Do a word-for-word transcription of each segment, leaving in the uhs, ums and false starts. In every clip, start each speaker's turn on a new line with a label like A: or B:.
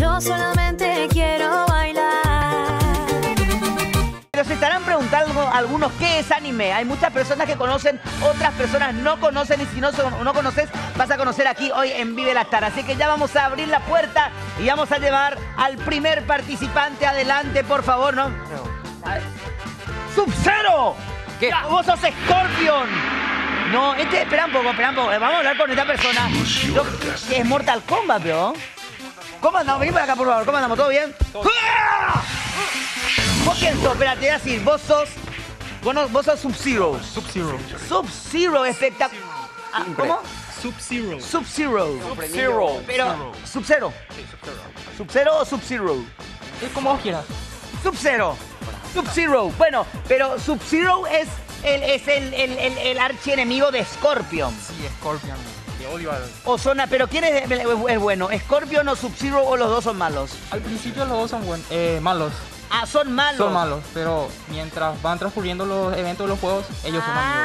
A: Yo solamente quiero bailar.
B: Pero se estarán preguntando algunos qué es anime. Hay muchas personas que conocen, otras personas no conocen, y si no, no conoces, vas a conocer aquí hoy en Vive la Star. Así que ya vamos a abrir la puerta y vamos a llevar al primer participante. Adelante, por favor, ¿no? ¡Sub-Zero!
C: ¿Qué?
B: Vos sos Scorpion. No, este, espera un poco, espera un poco. Vamos a hablar con esta persona. Yo- que es Mortal Kombat, bro. ¿Cómo andamos? Vení para acá, por favor. ¿Cómo andamos? ¿Todo bien? ¡Ah! ¿Vos quién sos? Espera, te voy a decir. Vos sos... Vos, no- vos sos Sub-Zero.
D: Sub-Zero.
B: Sub-Zero, espectacular. Ah, ¿cómo?
D: Sub-Zero.
B: Sub-Zero.
C: Zero.
B: Pero, ¿Sub-Zero? ¿Sub-Zero o Sub-Zero?
D: Es como vos quieras.
B: Sub-Zero. Sub-Zero. Bueno, pero Sub-Zero es el, es el, el, el, el archienemigo de Scorpion.
D: Sí, Scorpion. Te odio al...
B: O Zona, pero ¿quién es, es bueno? ¿Scorpion o Sub-Zero o los dos son malos?
D: Al principio los dos son buen... eh, malos.
B: Ah, son malos.
D: Son malos, pero mientras van transcurriendo los eventos de los juegos, ellos son amigos.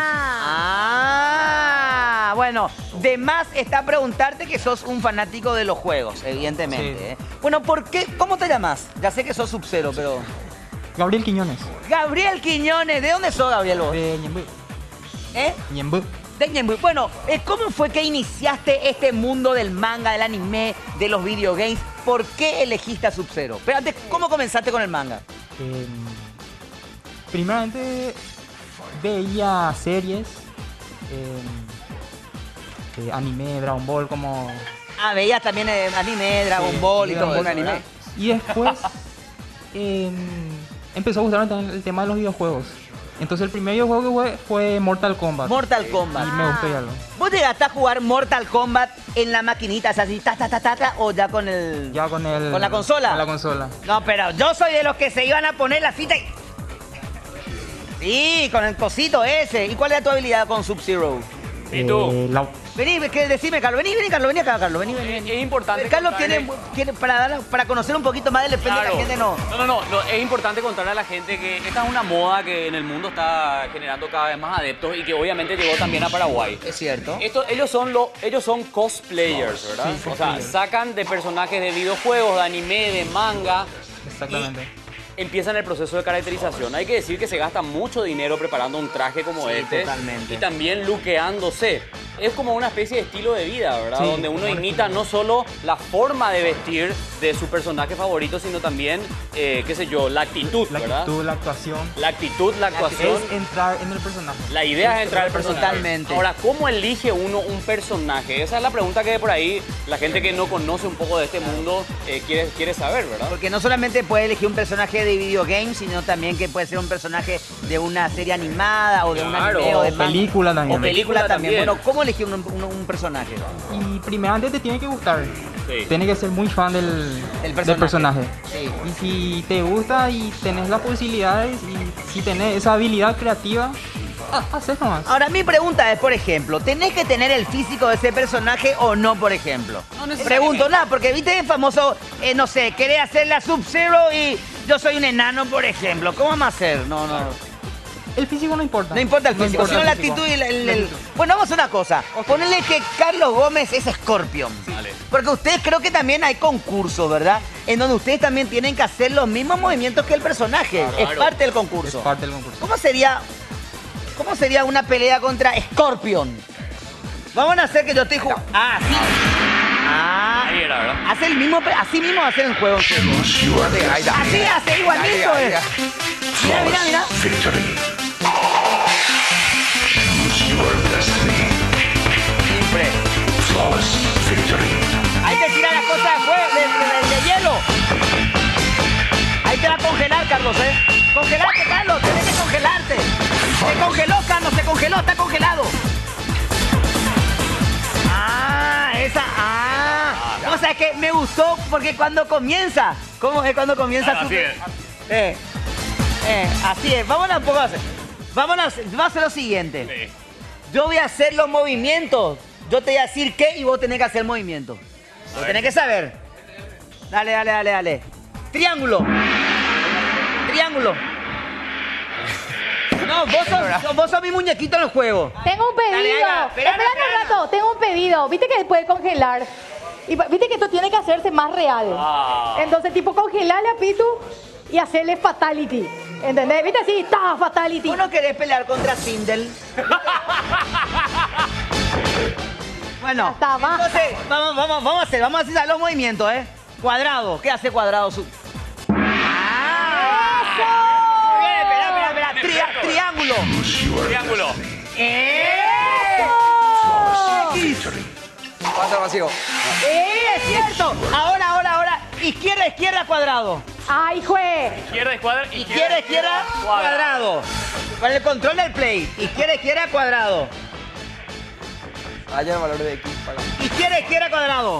B: Ah, bueno, de más está preguntarte que sos un fanático de los juegos, evidentemente.
D: Sí.
B: ¿eh? Bueno, ¿por qué? ¿Cómo te llamas? Ya sé que sos Sub-Zero, pero...
D: Gabriel Quiñones.
B: Gabriel Quiñones, ¿de dónde sos, Gabriel, vos?
D: De Ñemby.
B: ¿Eh?
D: Ñemby.
B: De Ñemby. Bueno, eh, ¿cómo fue que iniciaste este mundo del manga, del anime, de los videogames? ¿Por qué elegiste a Sub-Zero? Pero antes, ¿cómo comenzaste con el manga?
D: Eh, primeramente veía series, eh, eh, anime, Dragon Ball, como...
B: Ah, veías también eh, anime, Dragon
D: Sí,
B: Ball y
D: Dragon
B: todo
D: Ball,
B: eso, ¿verdad?
D: Y después eh, empezó a gustarme también el tema de los videojuegos. Entonces el primer videojuego que jugué fue Mortal Kombat.
B: Mortal Kombat.
D: Y me gustó ya lo.
B: ¿Vos llegaste a jugar Mortal Kombat en la maquinita, así, ta, ta, ta, ta, ta, o ya con el...
D: Ya con el...
B: ¿Con la consola?
D: Con la consola.
B: No, pero yo soy de los que se iban a poner la cita y... Sí, con el cosito ese. ¿Y cuál era tu habilidad con Sub-Zero?
C: ¿Y tú?
D: Eh, la-
B: Vení, que decime, Carlos. Vení, vení, Carlos. Vení acá, Carlos. Vení, vení.
C: Es,
B: vení.
C: es importante.
B: Carlos
C: contarle-
B: tiene, tiene para, dar, para conocer un poquito más del depende de la gente, no.
C: No, no, no, no, es importante contarle a la gente que esta es una moda que en el mundo está generando cada vez más adeptos y que obviamente llegó también a Paraguay.
B: Es cierto.
C: Esto, ellos son lo, ellos son cosplayers, ¿verdad?
D: Sí,
C: o sea,
D: cosplayers.
C: sacan de personajes de videojuegos, de anime, de manga.
D: Exactamente.
C: Empiezan el proceso de caracterización. Hay que decir que se gasta mucho dinero preparando un traje como
B: Sí,
C: este.
B: totalmente.
C: Y también luqueándose. Es como una especie de estilo de vida, ¿verdad?
D: Sí,
C: Donde uno
D: como
C: imita no solo la forma de vestir de su personaje favorito, sino también, eh, qué sé yo, la actitud,
D: La
C: ¿verdad?
D: actitud, la actuación.
C: La actitud, la actuación.
D: Es entrar en el personaje.
C: La idea es entrar al personaje.
B: Totalmente.
C: Ahora, ¿cómo elige uno un personaje? Esa es la pregunta que por ahí la gente que no conoce un poco de este mundo eh, quiere, quiere saber, ¿verdad?
B: Porque no solamente puede elegir un personaje de videogames, sino también que puede ser un personaje de una serie animada o de un
C: Claro,
B: anime o de
D: o
B: manga.
D: película también.
B: O película
C: Película
B: también.
C: también.
B: Bueno, ¿cómo elegir un, un- un personaje?
D: Y primeramente te tiene que gustar.
C: Sí.
D: Tienes que ser muy fan del,
B: Del
D: del
B: personaje.
D: personaje.
B: Sí.
D: Y si te gusta y tenés las posibilidades y si tenés esa habilidad creativa, ha- haces nomás.
B: Ahora, mi pregunta es, por ejemplo, ¿tenés que tener el físico de ese personaje o no, por ejemplo?
C: No necesariamente.
B: Pregunto, nada, porque viste el famoso, eh, no sé, querés hacer la Sub-Zero y yo soy un enano, por ejemplo. ¿Cómo vamos a hacer? No, no.
D: El físico no importa.
B: No importa el físico,
D: importa
B: sino la
D: el físico.
B: actitud y el, el-
D: La
B: el-
D: actitud.
B: Bueno, vamos a hacer una cosa. Ponele que Carlos Gómez es Scorpion.
C: Vale.
B: Porque ustedes creo que también hay concursos, ¿verdad? En donde ustedes también tienen que hacer los mismos movimientos que el personaje.
C: Claro.
B: Es parte del
D: Es
B: concurso.
D: parte del concurso.
B: ¿Cómo sería, cómo sería una pelea contra Scorpion? Vamos a hacer que yo estoy jugando. Ah, sí. Ah.
C: Ahí era, ¿verdad?
B: Hace el mismo, así mismo hace el juego. Así hace, igualito. eh. Mira, mira, mira. Siempre. Hay que tirar las cosas de, fuego, de, de- de hielo. Ahí te va a congelar, Carlos, ¿eh? Congelarte, Carlos, tienes que congelarte. Se congeló, Carlos, se congeló, está congelado. Ah, esa, ah. O sea que me gustó porque cuando comienza, ¿cómo es cuando comienza
C: Ah,
B: su...
C: así es.
B: Eh, eh, así es, vámonos un poco a hacer. Vámonos, vamos a hacer lo siguiente.
C: Sí.
B: Yo voy a hacer los movimientos. Yo te voy a decir qué y vos tenés que hacer el movimiento. Lo tenés que saber. Dale, dale, dale, dale. Triángulo. Triángulo. No, vos sos, vos sos mi muñequito en el juego.
E: Tengo un pedido.
B: Dale, ahí va. Espérame,
E: Espérate un
B: espérame.
E: rato, tengo un pedido. ¿Viste que puede congelar? Y pa- viste que esto tiene que hacerse más real.
C: Ah.
E: Entonces, tipo, congelarle a Pitu y hacerle fatality. ¿Entendés? ¿Viste así? ¡Ta! Fatality.
B: ¿Tú no querés pelear contra Sindel? Bueno,
E: está, baja.
B: entonces, vamos, vamos, vamos a hacer, vamos a hacer los movimientos, ¿eh? Cuadrado, ¿qué hace cuadrado? Su... ¡Ah! Bien, espera, espera, espera. Tria- triángulo.
C: Triángulo.
B: X.
F: Pasa vacío.
B: ¡Eh, es cierto! Ahora, ahora, ahora. Izquierda, izquierda, cuadrado.
E: ¡Ay, jue!
C: Izquierda, izquierda.
B: Izquierda, izquierda, cuadrado. Con el control del play. Izquierda, izquierda, cuadrado.
F: Haya el valor de X para...
B: Izquierda, izquierda, cuadrado.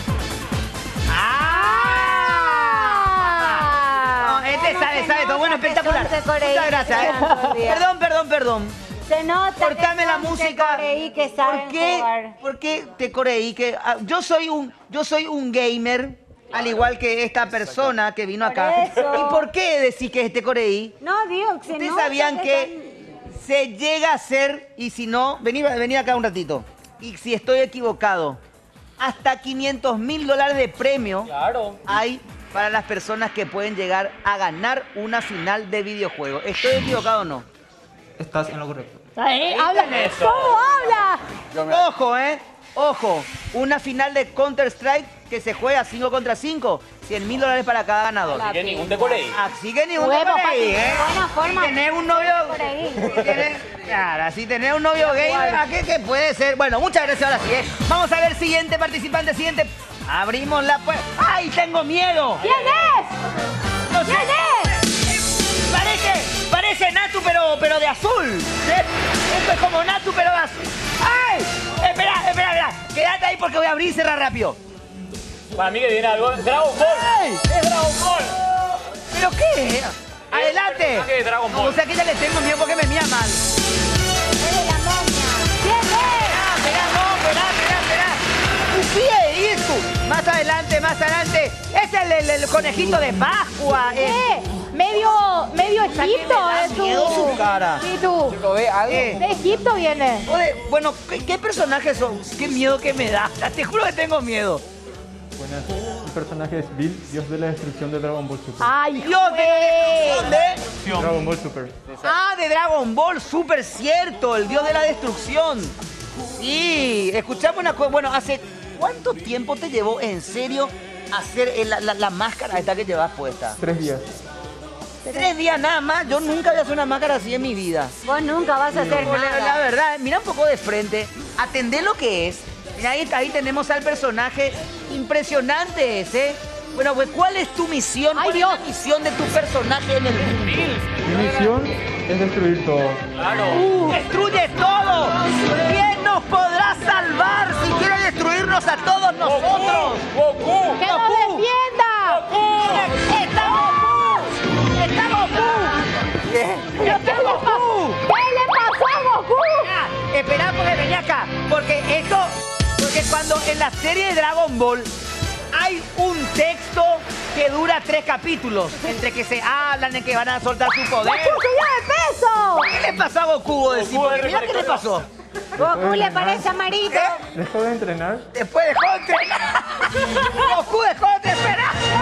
B: ¡Ah! No, este sabe, sabe todo. Bueno, espectacular.
A: Son de Corea,
B: Muchas gracias. ¿eh?
A: todavía.
B: Perdón, perdón, perdón.
A: Se nota
B: Cortame
A: que
B: la
A: son de
B: música.
A: Coreí que saben
B: ¿Por qué?
A: jugar.
B: ¿Por qué te coreí? Que ah, yo soy un, yo soy un gamer, al igual que esta persona que vino
A: Por
B: acá.
A: eso.
B: ¿Y por qué decís que es de coreí?
A: No, digo, se
B: Ustedes
A: nota
B: sabían
A: que
B: que se llega a hacer, y si no, vení, vení acá un ratito. Y si estoy equivocado, hasta quinientos mil dólares de premio
C: Claro.
B: hay para las personas que pueden llegar a ganar una final de videojuego. ¿Estoy equivocado o no?
D: Estás en lo correcto.
E: Ahí, habla.
C: eso.
E: ¿Cómo habla?
F: Yo me...
B: Ojo, ¿eh? Ojo. Una final de Counter-Strike que se juega cinco contra cinco. cien mil dólares para cada ganador.
C: Así que ningún de Corea.
B: Así que ni un
E: Huevo,
B: por ahí,
E: papi.
B: ¿eh?
A: Buena forma.
B: Si tenés un novio...
A: Coreí.
B: si tenés- Claro, si tenés un novio gay, ¿a qué, qué puede ser? Bueno, muchas gracias ahora sí, ¿eh? Vamos a ver siguiente participante, siguiente. Abrimos la puerta. ¡Ay, tengo miedo!
E: ¿Quién es?
B: No sé.
E: ¿Quién es?
B: Parece, parece Natu, pero, pero de azul. ¿Eh? Esto es como Natu, pero de azul. ¡Ay! Espera, espera, espera. Quédate ahí porque voy a abrir y cerrar rápido.
C: Para mí que viene algo. Dragon Ball.
B: ¡Ay!
C: Es Dragon Ball.
B: ¿Pero qué? Adelante.
C: personaje de Dragon Ball.
B: O sea que ya le tengo miedo porque me mía mal.
A: Eres la momia.
E: ¿Quién es?
B: Esperá, esperá, no, esperá, esperá, esperá. Un pie, Isu. Más adelante, más adelante. Es el, el, el conejito de Pascua. eh.
E: ¿Qué? Medio, medio
B: que me
E: Egipto
B: da
E: es tu...
B: miedo su cara.
E: Sí, tú.
F: Chico, ¿ve algo?
B: Eh.
E: De Egipto viene.
B: Joder, bueno, ¿qué, qué personajes son? Qué miedo que me da. Te juro que tengo miedo.
G: Buenas. El personaje es Bill, dios de la destrucción de Dragon Ball Super.
E: ¡Ay,
B: Dios de la destrucción de...
G: Dragon Ball Super.
B: Ah, de Dragon Ball, súper cierto, el dios de la destrucción. Sí, escuchame una cosa. Bueno, ¿hace cuánto tiempo te llevó en serio hacer el- la, la- la máscara esta que llevas puesta?
G: Tres días.
B: Tres días nada más. Yo nunca había hecho una máscara así en mi vida.
A: Vos nunca vas a hacer
B: La, la
A: nada.
B: verdad, mira un poco de frente, atendé lo que es. Mira, ahí, ahí tenemos al personaje impresionante ese. Bueno, pues, ¿cuál es tu misión?
E: Ay,
B: ¿Cuál
E: Dios.
B: es la misión de tu personaje en el mundo?
G: Mi misión es destruir todo.
C: Claro.
B: ¡Destruye todo! ¿Quién nos podrá salvar si quiere destruirnos a todos nosotros?
C: Goku.
E: ¡Que nos
B: Goku.
E: defienda!
B: ¡Está Goku! ¡Está Goku!
E: ¿Pero qué le pasó? ¿Qué le pasó a Goku?
B: Ah, Espera, porque venía acá. Porque esto... Porque cuando en la serie de Dragon Ball hay un texto que dura tres capítulos. Entre que se hablan, en que van a soltar su poder.
E: ¡Goku subió de peso!
B: ¿Qué le pasó a Goku? vos decís?
C: Goku
B: Porque
C: es
B: mira qué le pasó.
A: Goku le parece amarito.
G: Después de entrenar,
B: Después dejó de entrenar. Goku dejó de entrenar.
E: ¡No!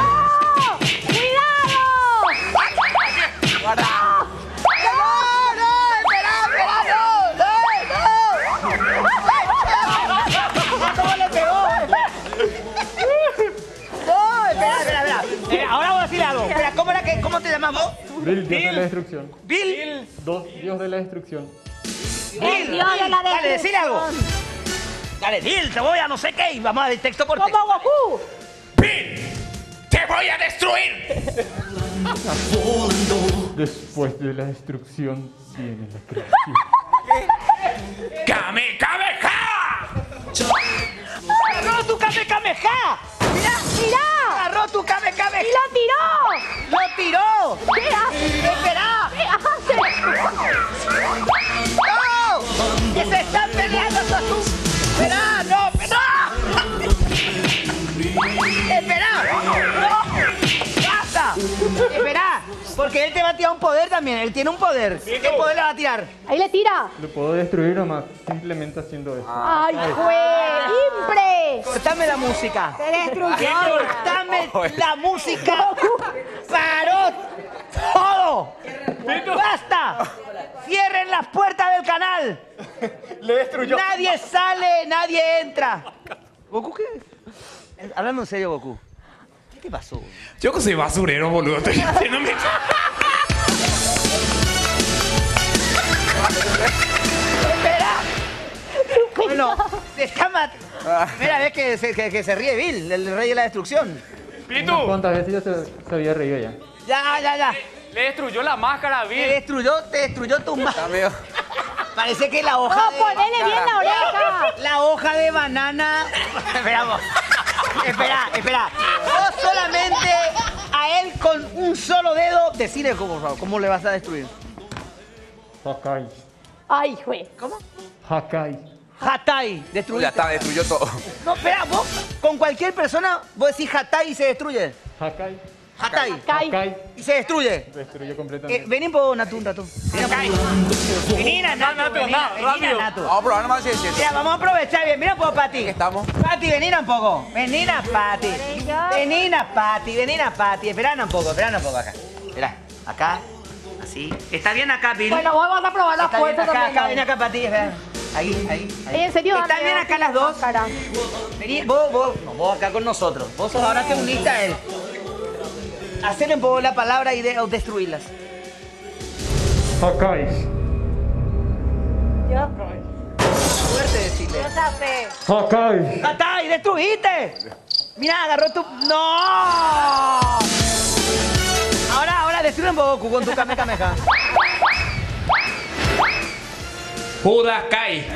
E: ¡Cuidado!
B: ¡No! ¡No! ¡Espera, espera! ¡No! ¡No! ¡No! ¿Cómo le pegó? ¡No! Espera, espera, espera. Eh, ahora voy a decir algo. Espera, ¿cómo, era que, ¿cómo te llamamos?
G: Bill, dios de la destrucción.
B: Bill.
G: Dos, dios de la destrucción.
B: Bill.
A: Dios de la
B: Dale, decile algo.
A: destrucción.
B: Dale, Bill, te voy a no sé qué. Y vamos a dar el texto por texto.
E: ¡Como Goku!
C: ¡Te voy a destruir!
G: Después de la destrucción viene la creación.
C: ¡Kame Kameha!
B: ¡Agarró tu Kame Kameha! ¡Mira!
E: ¡Mirá!
B: ¡Agarró tu Kame Kameha!
E: ¡Y lo tiró!
B: ¡Lo tiró!
E: ¿Qué hace?
B: ¡Espera!
E: ¿Qué hace?
B: ¡No! ¡Que se están peleando esos tú! ¡Espera! ¡No! ¡No! ¡Espera! ¡No! ¡Basta! ¡Espera! Porque él te va a a tirar un poder también. Él tiene un poder. ¿Qué poder le va a tirar?
E: Ahí le tira.
G: Lo puedo destruir nomás, simplemente haciendo eso.
E: ¡Ay, jue! ¡Impre!
B: Cortame la música.
A: Se destruyó.
B: Cortame la música. Paró todo. ¡Basta! Cierren las puertas del canal.
F: Le destruyó.
B: Nadie sale, nadie entra. ¿Goku qué? Háblame en serio, Goku. ¿Qué te pasó?
H: Yo que soy basurero, boludo. Estoy haciéndome...
B: ¡Espera! Bueno, se está matando. Primera vez que se, que, que se ríe Bill, el rey de la destrucción.
G: Unas cuantas veces ya se, se había reído ya.
B: Ya, ya, ya.
C: Le destruyó la máscara,
B: Te
C: Bill.
B: destruyó, te destruyó tu mano.
F: Amigo.
B: Parece que la hoja
E: ¡No,
B: de...
E: ponele bien la oreja!
B: La hoja de banana... Espera, vos. Espera, espera. Vos solamente a él con un solo dedo... Decile, cómo, por favor, cómo le vas a destruir.
G: Hakai.
E: ¡Ay, jue!
B: ¿Cómo?
G: Hakai.
B: Hatai, destruir.
F: Ya está, destruyó todo.
B: No, espera, vos con cualquier persona, vos decís Hatai y se destruye.
G: Hakai.
B: Hatai.
E: Kai.
G: Hakai.
B: Y se destruye.
G: Destruyó
B: Eh,
G: completamente.
B: vení un poco, Natu, un rato. Venina, Natu,
C: Natu,
B: venina,
C: no,
B: venina,
C: rápido.
B: Natu.
F: Vamos a probar nomás si es cierto.
B: Ya, vamos a aprovechar bien. Mira un poco, Pati.
F: Estamos.
B: Pati, venina un poco. Venina, Pati. Venina, Pati, venina, Pati. Esperá un poco, esperá un poco acá. Esperá, acá, así. ¿Está bien acá, Bill?
E: Bueno, vos vas a probar las
B: Está bien
E: fuerzas
B: acá,
E: también.
B: acá, ven acá, Pati. Espera. Ahí, ahí, ahí.
E: Ey, ¿en serio?
B: ¿Están bien acá las dos?
E: Cara.
B: Vení, vos, vos, no, vos acá con nosotros. Vos sos ahora te uniste a él. Hacerle un poco la palabra y de, o destruirlas.
G: Hakai.
A: Yo,
B: Fuerte decirle.
A: yo sabé.
G: Hakai.
B: ¡Hatai, destruiste! Mira, agarró tu... ¡No! Ahora, ahora destruye un poco con tu Kamehameha.
H: Judas Kai.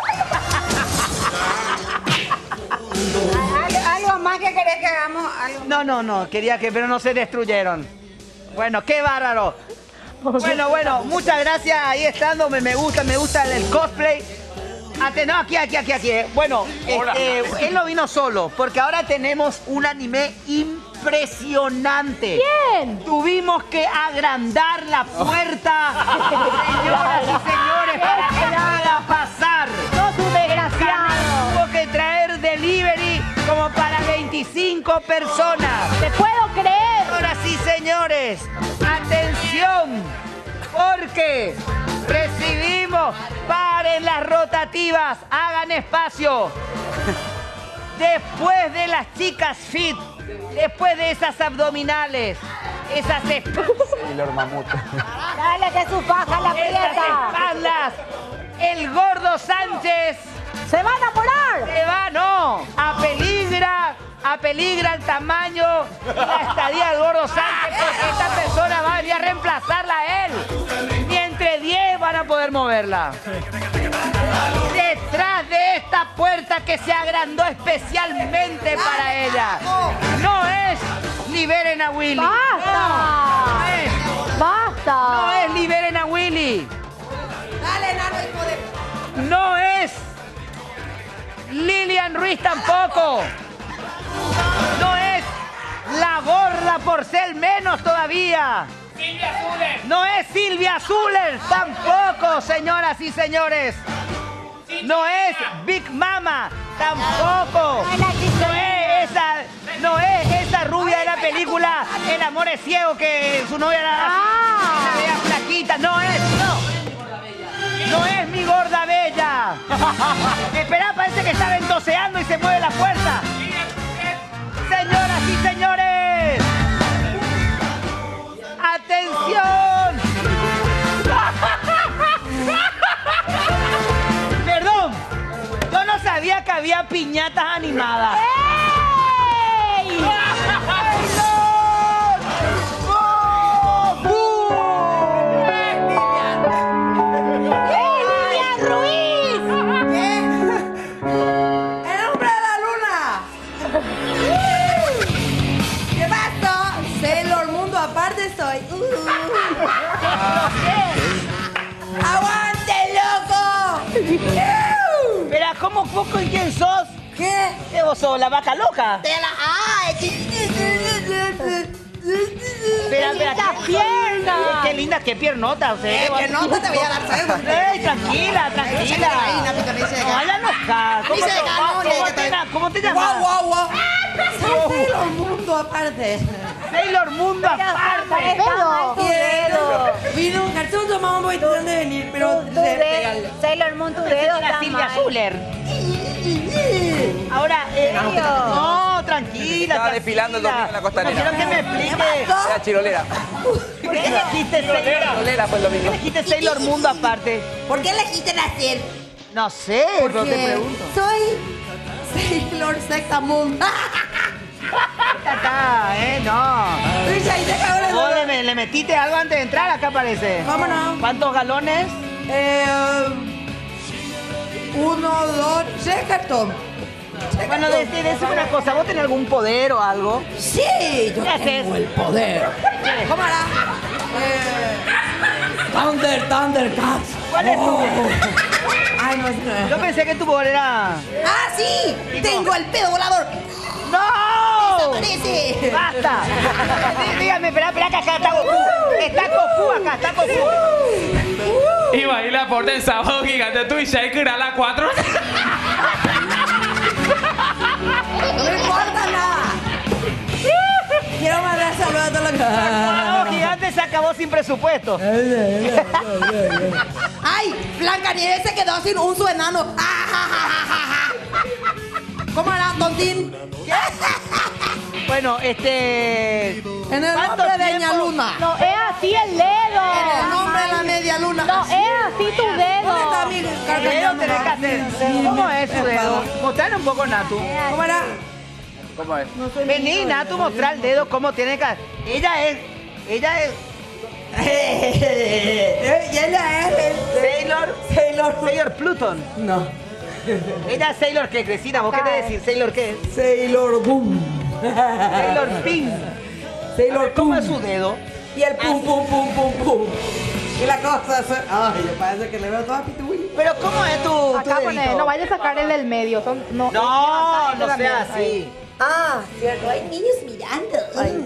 A: ¿Algo, algo más que querés que hagamos? Algo
B: No, no, no, quería que, pero no se destruyeron. Bueno, qué bárbaro. Bueno, bueno, muchas gracias. Ahí estando, me, me gusta, me gusta el, el cosplay. Ate- no, aquí, aquí, aquí, aquí. eh. Bueno, este, él no vino solo, porque ahora tenemos un anime impresionante.
E: ¿Quién?
B: Tuvimos que agrandar la puerta, señoras y señores, para que pueda pasar.
E: ¡Sos un desgraciado!
B: Tuvo que traer delivery como para veinticinco personas.
E: ¡Te puedo creer!
B: Señoras y señores, atención, porque recibimos, paren las rotativas, hagan espacio. Después de las chicas fit, después de esas abdominales, esas espaldas,
A: Dale que su faja la
B: esas
A: aprieta.
B: espaldas, el gordo Sánchez
E: ¡Se va a enamorar!
B: se va, no, apeligra, apeligra el tamaño y la estadía del gordo Sánchez porque esta persona va a venir a reemplazarla a él. Ni entre diez van a poder moverla. Detrás de esta puerta que se agrandó especialmente para ella, no es liberen a Willy.
E: ¡Basta!
B: No es,
E: ¡Basta!
B: no es liberen a Willy.
A: Dale, Nano, hijo de...
B: No es Lilian Ruiz tampoco. No es la gorda Porcel menos todavía. No es Silvia Zuller tampoco, señoras y señores. No es Big Mama tampoco. No es esa, no es esa rubia de la película El amor es ciego que su novia era
E: Ah.
B: una vea flaquita. No es, no. No es mi gorda bella. Espera, parece que está ventoseando y se mueve la puerta. Señoras y señores, atención. Perdón, yo no sabía que había piñatas animadas.
E: ¡Ey!
A: ¡Ey, Lilian Ruiz!
I: ¡El hombre de la luna! ¿Qué pasó? Sailor Mundo aparte soy. Uh. ¡Aguante, loco!
B: Espera, ¿cómo vos con quién sos?
I: ¿Qué?
B: ¿Qué vos sos? ¿La vaca loca?
I: Te la... ¡Ay!
B: Espera, espera.
E: ¡Las piernas! linda!
B: ¡Qué linda, qué piernota! O sea,
I: Eh, piernota te voy a dar, ¿sabes?
B: ¡Ey, tranquila, tranquila!
I: Ahí, Napito, me dice
B: No, vaya loca. ¿Cómo,
I: Dice
B: te-
I: que no,
B: cómo
I: que
B: te,
I: te-
B: ¿Cómo te llamas?
I: Wow, wow, wow. Soy Sailor Mundo aparte.
B: Sailor Mundo aparte.
E: Pedo.
A: Tu dedo.
I: Vino un cartón, tomamos un poquito de venir, pero
A: Tu dedo. Sailor Moon, tu dedo
B: La
A: está
B: Silvia
A: mal.
B: Zuller. Ahora, eh, no, tranquila.
F: Estaba desfilando el domingo en la costanera.
B: No quiero que me explique.
F: Era chirolera.
B: ¿Por qué elegiste Sailor?
F: Chirolera fue el domingo.
B: Elegiste Sailor Mundo aparte.
I: ¿Por qué elegiste nacer?
B: No sé, pero te
I: Porque
B: pregunto.
I: soy Sailor Secta Moon.
B: Acá, eh, no.
I: Uy, ahí se acabó la-
B: Vos le, le metiste algo antes de entrar, acá parece.
I: ¿Cómo no?
B: ¿Cuántos galones?
I: Eh, uno, dos, tres cartón.
B: Bueno, de, de, decime una cosa, ¿vos tenés algún poder o algo?
I: Sí, yo
B: ¿Qué haces?
I: tengo el poder. ¿Cómo era? Eh, Thunder, Thundercats.
B: ¿Cuál es tu?
I: Oh. Ay, no, ese no es.
B: Yo pensé que tu poder era...
I: ¡Ah, sí! ¡Tengo el pedo volador!
B: ¡No!
I: ¡Desaparece!
B: ¡Basta! Dí- Dígame, espera, espera, que acá está Goku. Está Goku acá, está Goku.
H: Y va a ir la porta en sábado gigante tú y Shaker a las cuatro.
I: No me importa nada. Quiero mandar saludos a todos los
B: Cuadro
I: que...
B: gigante se acabó sin presupuesto.
I: ¡Ay! Blancanieves se quedó sin un su enano. ¡Ah, ja, ja, ja, ja, ja! ¿Cómo era, tontín?
B: Bueno, este...
I: En el
B: ¿Cuánto
I: nombre de
B: tiempo?
I: Ña Luna.
E: No es así el
I: En el
E: dedo.
I: nombre de la media luna.
E: No es así tu
I: ¿Dónde está
E: dedo.
I: mi
B: ¿Qué dedo
I: carcajano?
B: tenés que hacer? ¿Cómo es su dedo? Mostrale un poco, Natu.
I: ¿Cómo era?
F: ¿Cómo es?
B: Vení, Natu, mostrar el dedo, cómo tiene que... Ella es... Ella es...
I: Y ella es el
B: Sailor...
I: Sailor.
B: Sailor Pluton.
I: No.
B: Ella es Sailor qué, Crecina. ¿Vos qué te decís? ¿Sailor qué?
I: Sailor Boom.
B: Sailor Pin.
I: Sailor
B: ¿Cómo
I: Boom.
B: es su dedo?
I: Y el pum, pum, pum, pum, pum. Y la cosa es... Ay, yo parece que le veo toda Pitu Willy.
B: Pero ¿cómo es tu, tu
E: Acá pone,
B: dedito?
E: no vayas a sacar el del medio. Son, no,
B: No, no
E: también.
B: sea así.
I: Ah, cierto. Hay niños mirando.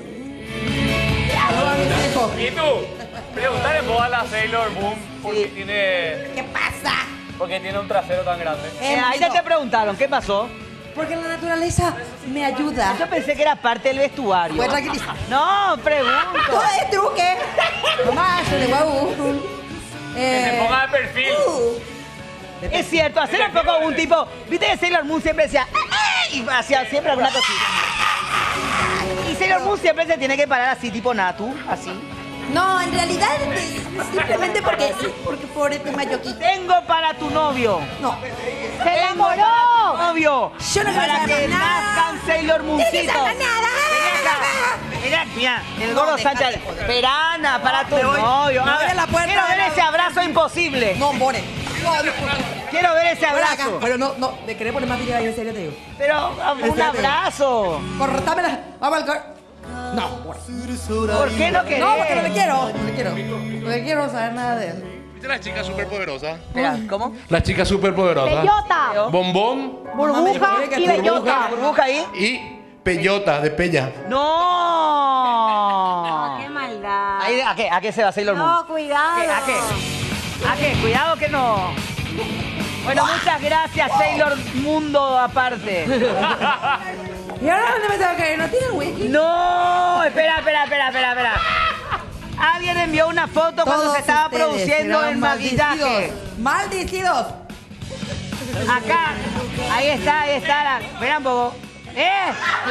C: Y tú, pregúntale vos a la Sailor Moon por qué tiene,
I: ¿Qué pasa?
C: por qué tiene un trasero tan grande.
B: Eh, ahí ya te preguntaron, ¿qué pasó?
I: Porque la naturaleza me ayuda.
B: Yo pensé que era parte del vestuario.
I: Pues tranquiliza.
B: No,
I: Todo
B: pregunto.
I: es truque. Nomás, de guau.
C: Que se ponga de perfil.
I: Uh,
B: Es cierto, hacer un poco un tipo... ¿Viste que Sailor Moon siempre decía... "Eh, eh", y hacía siempre alguna cosita? Y Sailor Moon siempre se tiene que parar así, tipo Natu, así.
I: No, en realidad, eh, simplemente porque, porque por el tema yo quité.
B: Tengo para tu novio.
I: No.
E: ¡Se
B: Tengo
E: enamoró!
B: para tu novio.
I: Yo no quiero
B: Para
I: saber
B: que
I: nada.
B: nazca un Sailor
I: Tienes que
B: Mooncito.
I: saber nada.
B: Vení acá. Mira, mira, el gordo
I: No,
B: Sánchez.
I: dejate joder.
B: Verana, para tu
I: Me voy-
B: novio.
I: me
B: A
I: voy
B: ver,
I: a la puerta
B: quiero
I: de
B: ver
I: la-
B: ese abrazo imposible.
I: No, more. No, no.
B: Quiero ver ese
I: Ven acá.
B: abrazo.
I: Pero no, no, me querés poner más video ahí, en serio te digo.
B: Pero um, un abrazo.
I: Cortámela. Vamos al cor... No, more.
B: ¿Por qué no querés?
I: No, porque no le quiero. No le quiero. No le quiero saber nada de él.
J: ¿Viste la chica superpoderosa?
B: Espera, ¿cómo?
J: La chica superpoderosa.
E: Bellota,
J: Bombón
E: burbuja y bellota.
B: ¿Burbuja ahí?
J: y Pellota de Pella.
B: ¡No!
A: Qué maldad.
B: Ahí, ¿a qué? ¿A qué se va Sailor Moon?
A: No, cuidado.
B: ¿Qué? ¿A qué? ¿A qué? Cuidado que no. Bueno, muchas gracias, Sailor Mundo aparte.
I: ¿Y ahora dónde me tengo que ir? ¿No tiene whisky?
B: No, espera, espera, espera, espera, espera. Alguien envió una foto cuando
I: Todos
B: se estaba
I: ustedes
B: produciendo
I: serán
B: el maquillaje.
I: maldecidos. ¡Maldecidos!
B: Acá, ahí está, ahí está. La... Espera un poco. ¡Eh!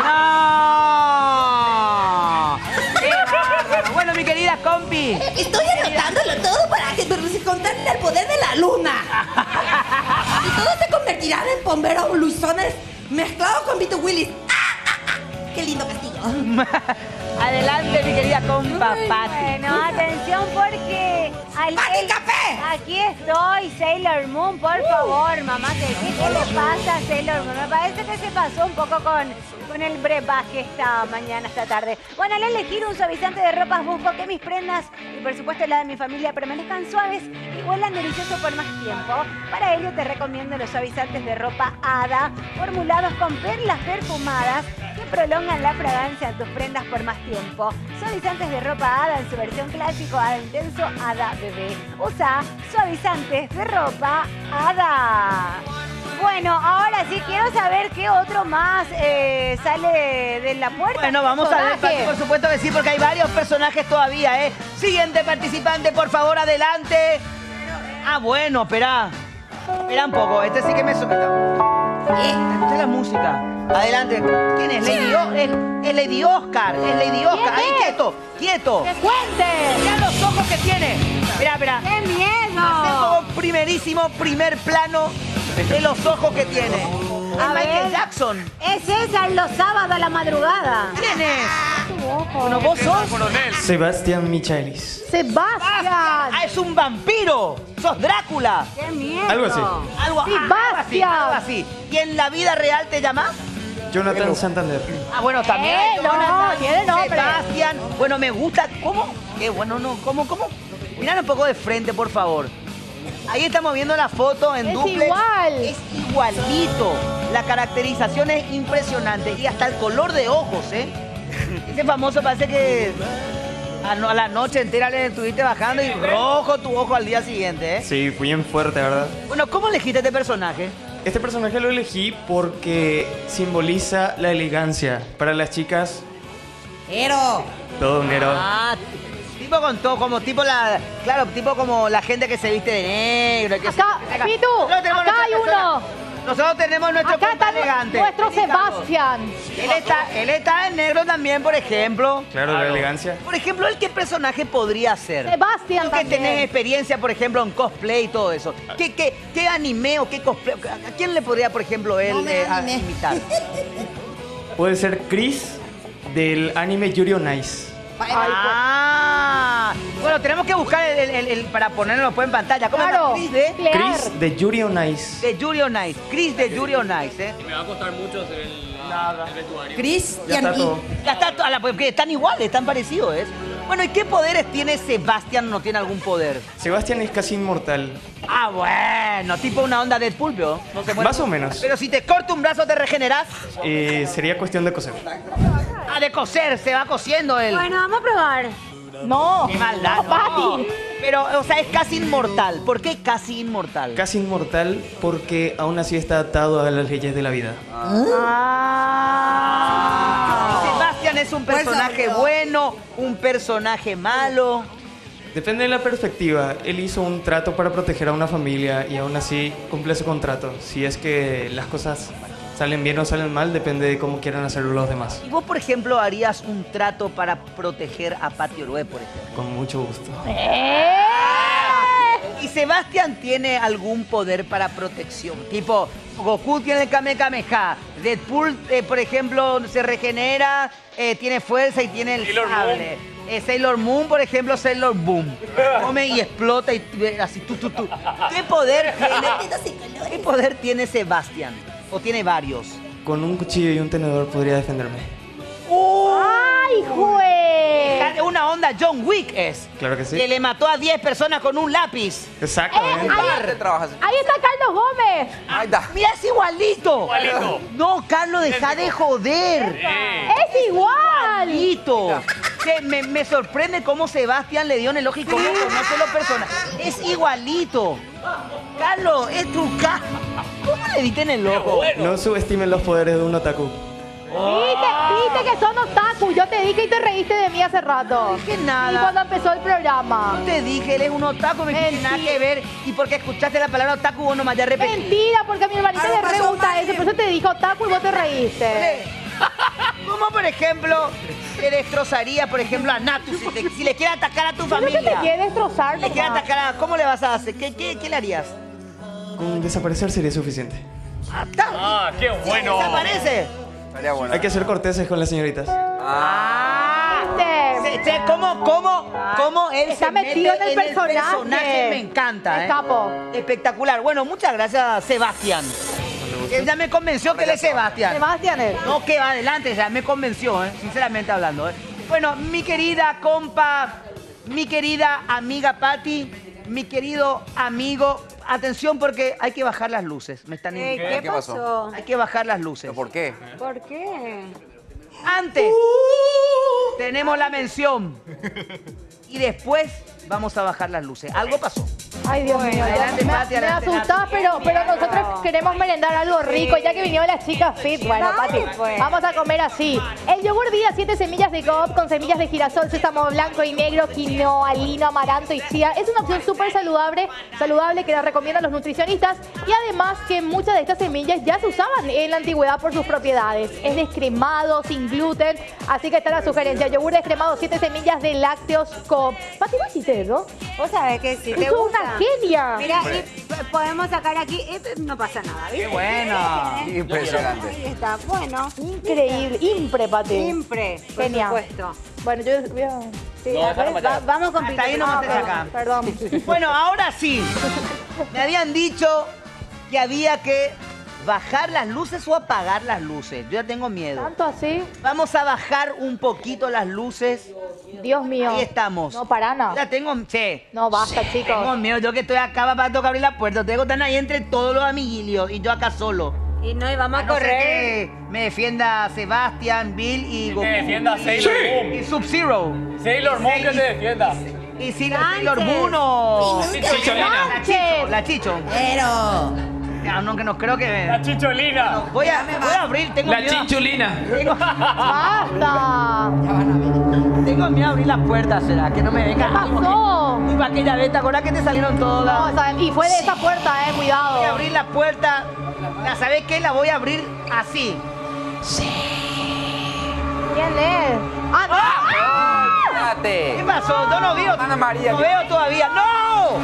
B: ¡No! ¡Qué bárbaro! Bueno, mi querida compi.
I: Estoy anotándolo todo para que se contarle el poder de la luna. Y todos se convertirán en bomberos luisones mezclados con Vito Willis. ¡Ah, ah, ah! ¡Qué lindo castigo!
B: Adelante, mi querida compa Pati.
A: Bueno, atención porque... al-
I: ¡Pati, el café!
A: Aquí estoy, Sailor Moon, por favor, mamá. ¿Qué, qué, qué le pasa a Sailor Moon? Me parece que se pasó un poco con, con el brebaje esta mañana, esta tarde. Bueno, al elegir un suavizante de ropas busco que mis prendas y por supuesto la de mi familia permanezcan suaves y huelan delicioso por más tiempo. Para ello te recomiendo los suavizantes de ropa Hada, formulados con perlas perfumadas que prolongan la fragancia en tus prendas por más tiempo. Suavizantes de ropa Hada en su versión clásico, Hada Intenso, Hada Bebé. Usa suavizantes de ropa Hada. Bueno, ahora sí quiero saber qué otro más eh, sale de la puerta.
B: Bueno, vamos a ver,
A: Personaje.
B: Pati, por supuesto que sí, porque hay varios personajes todavía, ¿eh? Siguiente participante, por favor, adelante. Ah, bueno, espera. Espera un poco, este sí que me suena. Eh, esta es la música. Adelante. ¿Quién es? Lady o es, es Lady Oscar. Es Lady Oscar. Ahí,
E: es?
B: quieto, quieto.
E: ¡Que cuente!
B: Mira los ojos que tiene. Espera, espera.
A: ¡Qué
B: Hacer
A: miedo!
B: como primerísimo, primer plano de los ojos que tiene. Es
A: A
B: Michael
A: ver.
B: Jackson.
A: Es César los sábados a la madrugada.
B: ¿Quién es? Bueno, vos sos.
K: Sebastián Michaelis.
E: ¡Sebastián!
B: Ah, es un vampiro. Sos Drácula.
A: ¡Qué miedo!
K: Algo así.
B: Algo, ah, algo así,
E: Sebastián.
B: algo así. ¿Y en la vida real te llamas?
K: Jonathan Santander.
B: Ah, bueno, también.
E: Eh, no,
B: Jonathan,
E: tiene nombre.
B: Sebastián. Bueno, me gusta. ¿Cómo? Qué bueno, no. ¿Cómo, cómo? Mirá un poco de frente, por favor. Ahí estamos viendo la foto en
E: Es
B: duplex.
E: igual.
B: Es igualito. La caracterización es impresionante. Y hasta el color de ojos, ¿eh? Ese famoso parece que a, no- a la noche entera le estuviste bajando y rojo tu ojo al día siguiente, ¿eh?
K: Sí, fui bien fuerte, ¿verdad?
B: Bueno, ¿cómo elegiste este personaje?
K: Este personaje lo elegí porque simboliza la elegancia. Para las chicas,
I: Pero,
K: todo un héroe.
B: Ah, tipo con todo, como tipo la... Claro, tipo como la gente que se viste de negro. Que
E: Acá,
B: se,
E: Pitu,
B: Nosotros tenemos
E: acá
B: nuestra
E: hay
B: persona-
E: uno.
B: Nosotros tenemos nuestro
E: Acá
B: compa
E: está
B: elegante.
E: nuestro
B: Vení, Carlos.
E: Sebastián.
B: Él está, él está en negro también, por ejemplo.
K: Claro, la elegancia.
B: Por ejemplo, ¿el qué personaje podría ser?
E: Sebastián
B: Tú que
E: también.
B: tenés experiencia, por ejemplo, en cosplay y todo eso. ¿Qué, qué, qué anime o qué cosplay? ¿A quién le podría, por ejemplo, él
I: No me
B: eh, a-
I: animé.
B: imitar?
K: Puede ser Chris del anime Yuri on Ice.
B: Ah, bueno, tenemos que buscar el, el- el- para ponerlo después en pantalla. ¿Cómo se
E: Claro.
B: llama? Chris de,
E: Clear.
K: Chris de Yuri on Ice.
B: de Yuri on Ice. Chris de Yuri on Ice, ¿eh?
C: Me va a costar mucho hacer el, el vestuario.
I: Chris y
K: Ya está
I: Andy.
K: todo.
B: Ya está, to- a la- porque están iguales, están parecidos, ¿eh? Bueno, ¿y qué poderes tiene Sebastián? ¿No tiene algún poder?
K: Sebastián es casi inmortal.
B: Ah, bueno, tipo una onda de pulpio. No se muere.
K: Más o menos.
B: Pero si te corto un brazo, ¿te regenerás?
K: Eh, sería cuestión de coser.
B: Ah, de coser, se va cosiendo él.
A: Bueno, vamos a probar.
E: No.
B: Qué maldad,
E: no,
B: no.
E: Pati.
B: Pero, o sea, es casi inmortal. ¿Por qué casi inmortal?
K: Casi inmortal porque aún así está atado a las leyes de la vida.
B: Ah. Y Sebastián es un personaje
I: Fuerza,
B: bueno, un personaje malo.
K: Depende de la perspectiva. Él hizo un trato para proteger a una familia y aún así cumple su contrato. Si es que las cosas salen bien o salen mal, depende de cómo quieran hacerlo los demás.
B: ¿Y vos, por ejemplo, harías un trato para proteger a Pati Orue, por ejemplo?
K: Con mucho gusto.
E: ¡Eh!
B: ¿Y Sebastián tiene algún poder para protección? Tipo, Goku tiene el Kame Kameha. Deadpool, eh, por ejemplo, se regenera, eh, tiene fuerza y tiene el
C: Sailor
B: sable. Eh, Sailor Moon, por ejemplo, Sailor Boom. Come y explota y eh, así tú, tú, tú. ¿Qué poder tiene, ¿qué poder tiene Sebastián? ¿O tiene varios?
K: Con un cuchillo y un tenedor podría defenderme.
E: ¡Ay, jue!
B: Está de una onda John Wick es.
K: Claro que sí.
B: Que le mató a diez personas con un lápiz.
K: Exactamente.
F: ¿Dónde trabajas?
E: Ahí está Carlos Gómez.
F: Ahí está.
B: Mira, es igualito.
C: Igualito.
B: No, Carlos, deja de joder.
E: Es igual.
B: Igualito. Que me, me sorprende cómo Sebastián le dio en el ojo y cómo conoce los personajes. Es igualito. Carlos, es tu ca... ¿Cómo le diste en el ojo?
K: No subestimen los poderes de un otaku.
E: Viste, viste que son otaku. Yo te dije y te reíste de mí hace rato.
B: No dije nada.
E: Y cuando empezó el programa.
B: No te dije, él es un otaku, me tiene nada que ver. Y porque escuchaste la palabra otaku, vos nomás ya repetí.
E: Mentira, porque a mi hermanita
I: Algo
E: le re
I: pasó
E: gusta
I: mal.
E: eso. Por eso te dije otaku y vos te reíste.
B: ¿Cómo, por ejemplo, te destrozaría, por ejemplo, a Natu si, te- si le quiere atacar a tu
E: Yo no que te
B: familia?
E: quiere destrozar,
B: Le quiere
E: nomás.
B: atacar a... ¿Cómo le vas a hacer? ¿Qué, qué, qué le harías?
K: Con desaparecer sería suficiente.
C: Ah, qué bueno.
B: ¿Desaparece?
F: Estaría bueno.
K: Hay que ser corteses con las señoritas.
B: Ah,
E: ¿Viste?
B: Se- se- ¿Cómo, cómo, cómo él
E: Está
B: se
E: metido
B: mete
E: en el personaje.
B: Me encanta,
E: Es
B: ¿eh?
E: capo.
B: Espectacular. Bueno, muchas gracias, Sebastián. Él ya me convenció que él es Sebastián.
E: Sebastián es.
B: No, que va adelante, ya me convenció, ¿eh? Sinceramente hablando, ¿eh? Bueno, mi querida compa, mi querida amiga Patti, mi querido amigo, atención porque hay que bajar las luces. Me están
A: Eh,
B: indicando.
A: ¿Qué
F: ¿Qué pasó?
A: pasó?
B: Hay que bajar las luces.
F: ¿Pero por qué?
A: ¿Por qué?
B: Antes tenemos la mención. Y después vamos a bajar las luces. Algo pasó.
E: Ay, Dios mío.
B: Adelante,
E: Me,
B: Pati,
E: me
B: adelante,
E: asustás,
B: Nati.
E: pero, pero nosotros queremos merendar algo rico. Ya que vinieron las chicas fit, bueno, Pati, vamos a comer así. El yogur Vida, siete semillas de Coop con semillas de girasol, sésamo blanco y negro, quinoa, lino, amaranto y chía. Es una opción súper saludable, saludable que la recomiendan los nutricionistas. Y además que muchas de estas semillas ya se usaban en la antigüedad por sus propiedades. Es descremado, sin gluten, así que está la sugerencia. Yogur descremado, siete semillas de lácteos Coop. Pati, ¿no hiciste eso?
A: Vos sabés que sí, te
E: ¡Sos
A: gusta.
E: una genia!
A: Mira, y p- podemos sacar aquí, eh, no pasa nada, ¿viste?
B: ¡Qué bueno!
F: Impresionante.
A: Ahí está, bueno.
E: Increíble, impre, Pati.
A: Impre, por
E: Genial.
A: supuesto.
E: Bueno, yo voy a... Sí,
C: No,
E: a
C: esa no
E: ver,
C: me
A: Va- vamos con
B: Hasta ahí
A: Pito.
B: no
A: Ah,
B: me
A: perdón.
B: acá.
E: Perdón.
B: Bueno, ahora sí. Me habían dicho que había que bajar las luces o apagar las luces. Yo ya tengo miedo.
E: ¿Tanto así?
B: Vamos a bajar un poquito las luces.
E: Dios mío.
B: Ahí estamos.
E: No, para nada.
B: Ya tengo, sí.
E: No, basta, chicos.
B: Tengo miedo. Yo que estoy acá para tocar abrir la puerta. Tengo que estar ahí entre todos los amiguillos y yo acá solo.
A: Y no, y vamos a,
B: A no ser
A: correr.
B: que me defienda Sebastián, Bill y Goku.
C: te defienda
B: Y-
C: Sailor
B: Sí.
C: Moon.
B: Y Sub-Zero.
C: Sailor Moon que te defienda.
B: Y sí,
A: Sánchez.
B: Sailor Moon o...
H: Chicholina.
B: La Chicho, la Chicho.
I: Pero.
B: Ya, no, que no creo que...
C: La chicholina.
B: Voy a, voy a abrir, tengo
H: La
B: miedo.
H: chinchulina.
B: Tengo,
E: ¡Basta!
B: tengo miedo a abrir las puertas, será que no me venga.
E: ¿Qué pasó?
B: Y para aquella vez, ¿te acordás que te salieron todas?
E: No, o sea, y fue de esa puerta, eh, cuidado.
B: Voy a abrir la puerta. ¿La sabés qué? La voy a abrir así.
E: ¿Quién es? ¡Ah, no!
B: ¿Qué
F: Fíjate.
B: pasó? Yo no veo.
F: Ana María,
B: No
F: ¿qué-
B: veo todavía. ¡No!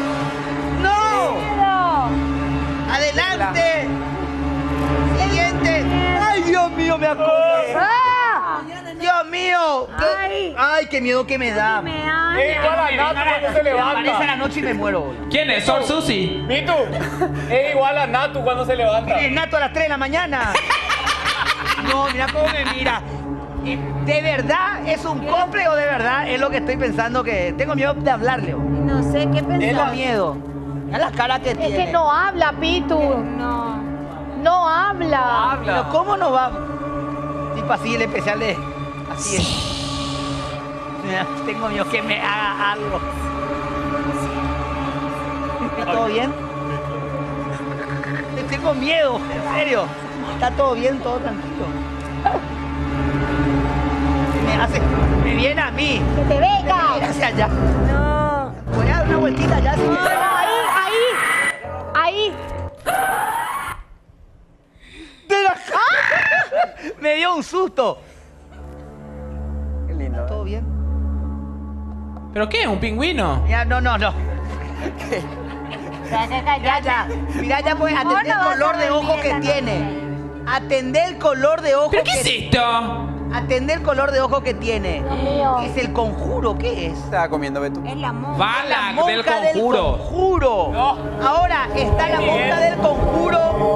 B: ¡No! Adelante. Siguiente. ¡Ay, Dios mío, me acordé!
E: ¡Ah!
B: ¡Dios mío! ¿Qué-
A: Ay.
B: ¡Ay, qué miedo que me da!
A: Me da.
C: Es igual a Natu cuando se
B: Me aparece a la
C: levanta.
B: noche y me muero hoy.
H: ¿Quién es? Sor Susi.
C: Mitu, es igual a Natu cuando se levanta.
B: Es Nato a las tres de la mañana. No, mira cómo me mira. Eh, ¿De verdad es un cosplay o de verdad es lo que estoy pensando que... Tengo miedo de hablarle. hoy.
A: No sé qué
B: Tengo
A: pensar.
B: miedo. Mira las caras que
E: Es
B: tiene.
E: que no habla, Pitu.
A: No.
E: No habla.
B: Pero ¿cómo no va? Tipo así, el especial de... Así es. Mira, tengo miedo que me haga algo. ¿Está todo bien? Tengo miedo, en serio. ¿Está todo bien? ¿Todo tranquilo? Me hace... Me viene a mí.
E: ¡Que te
B: Me
E: venga!
B: viene hacia allá.
A: No.
B: Voy a dar una vueltita allá. Si me...
E: Ahí, ahí. Ahí.
B: De la- Me dio un susto.
F: Qué lindo.
B: ¿Todo bien?
H: ¿Pero qué? ¿Un pingüino?
B: Ya, no, no, no.
A: Ya, ya,
B: Ya, ya. Mirá, ya puedes atender el
A: no vas
B: color
A: a
B: de
A: dormir
B: ojo que
A: esta
B: tiene. Atender el color de ojo
H: ¿Pero qué es
B: que...
H: esto?
B: Atender el color de ojo que tiene.
E: Dios mío.
B: Es el conjuro, ¿qué es?
F: Estaba comiendo Beto.
A: Es la monja.
H: Balak
B: Monja
H: del conjuro.
B: conjuro. Ahora está la monja del conjuro.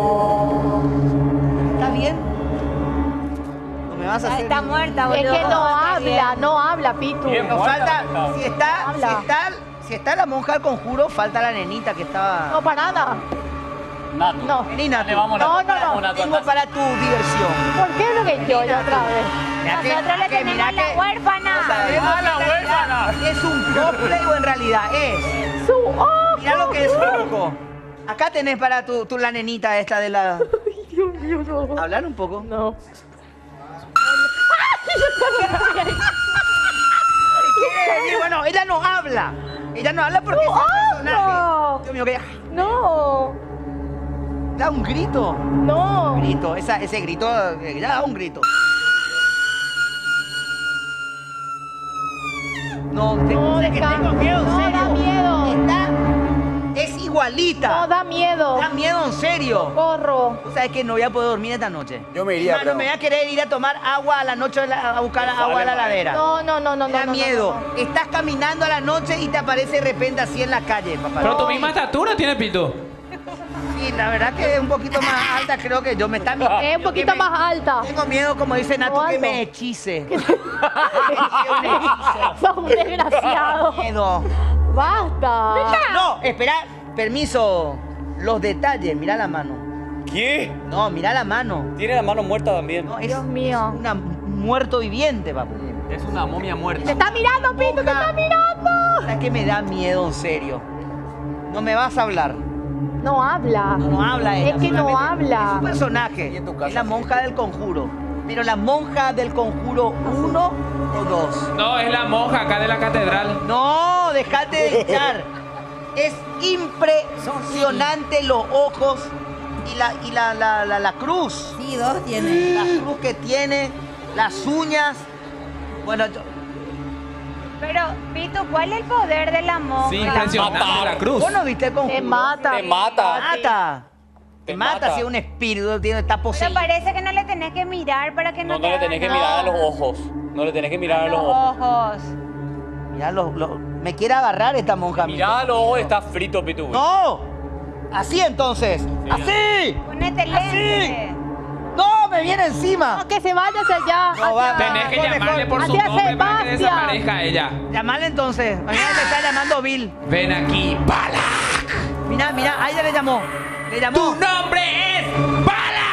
B: ¿Está bien? No me vas a
A: Ah,
B: hacer...
A: Está muerta, boludo.
E: Es que no
A: ¿Cómo va a estar
E: habla,
A: bien?
E: no habla, Pitu.
C: Bien.
B: Nos falta...
C: Muerta.
B: Si está, si
E: Habla.
B: está... Si está la monja del conjuro, falta la nenita que estaba...
E: No, para nada.
C: Natu.
E: No.
B: Vení, Natu.
C: Dale, vamos,
E: No,
C: Natu.
E: no, no.
C: Vamos, Natu,
B: Tengo
C: andá.
B: para tu diversión.
E: ¿Por qué lo que yo ya otra vez?
B: Mirá que-
A: Nosotros le
B: que
A: tenemos
B: mirá
A: la
B: que-
A: huérfana.
B: No sabemos
C: Ah, la
B: si en realidad
C: huérfana.
B: ¿Es un cosplay o en realidad es?
E: ¡Su ojo!
B: Mirá lo que es un ojo. Acá tenés para tu, tu la nenita esta de la...
E: Ay, Dios mío, no.
B: ¿Hablar un poco?
E: No.
B: ¿Qué? Y bueno, ella no habla. Ella no habla porque
E: ¡No
B: es un
E: habla!
B: personaje. Dios mío, que
E: No.
B: da un grito.
E: No.
B: Un grito, esa, ese grito, eh, ya da un grito. No, te,
E: No,
B: sé que
E: deja-
B: tengo miedo, en
E: no,
B: serio.
E: da miedo.
B: Está, es igualita.
E: No, da miedo.
B: Da miedo, en serio.
E: Corro.
B: O sea, que no voy a poder dormir esta noche.
F: Yo me iría,
B: Hermano,
F: pero-
B: me voy a querer ir a tomar agua a la noche a la- a buscar agua a la ladera.
E: No, no, no, no,
B: Me da
E: no, no,
B: miedo.
E: no, no.
B: Estás caminando a la noche y te aparece de repente así en la calle, papá.
H: Pero tu misma estatura tiene Pitu.
B: Sí, la verdad que es un poquito más alta, creo que yo me está
E: Es un poquito
B: que me-
E: más alta.
B: Tengo miedo, como dice Natu,
E: No,
B: que
E: alto.
B: me hechice.
E: Sos un desgraciado.
B: Miedo.
E: Basta.
B: No, espera, permiso. Los detalles, mira la mano.
C: ¿Qué?
B: No, mira la mano.
C: Tiene la mano muerta también.
B: No, es
E: Dios mío.
B: una un muerto viviente, papu.
C: Es una momia
E: ¡Te
C: muerta.
E: está mirando, Pito! ¡Te está mirando!
B: ¿Sabes qué me da miedo, en serio? No me vas a hablar.
E: No habla.
B: No, no habla ella.
E: Es que no
B: solamente
E: habla.
B: Es un personaje. Es la monja del conjuro. Pero la monja del conjuro uno o dos.
H: No, es la monja acá de la catedral.
B: No, dejate de hinchar. Es impresionante los ojos y la, y la, la, la, la cruz.
I: Sí, dos tiene.
B: La cruz que tiene, las uñas. Bueno, yo,
A: Pero, Pito, ¿cuál es el poder de la monja?
H: Sí, impresionante la cruz.
B: ¿vos no viste el conjuro?
E: Te mata.
C: Te mata.
B: Mata. Te
C: Te
B: mata
C: mata.
B: si es un espíritu, tiene- está
A: Pero
B: poseído.
A: parece que no le tenés que mirar para que no,
C: No,
A: te
C: no le
A: haga
C: tenés que
A: nada.
C: mirar a los ojos. No le tenés que mirar a los
A: Los
C: ojos.
A: ojos.
B: Mirá, lo- lo- me quiere agarrar esta monja. a mí.
C: Mirá a los ojos, está frito, Pitu.
B: ¡No! Así entonces. ¡Así!
A: Ponete lente.
B: ¡No! ¡Me viene encima!
E: No, que se vaya hacia allá.
B: No, va,
E: hacia-
H: Tenés que
B: mejor,
H: llamarle por su
E: Hacia
H: nombre para que
E: Sebastián.
H: desaparezca ella.
B: Llamale entonces. Mañana me está llamando Bill.
H: Ven aquí, Bala.
B: Mira, mira, ahí ya le llamó. Le llamó.
H: ¡Tu nombre es Bala!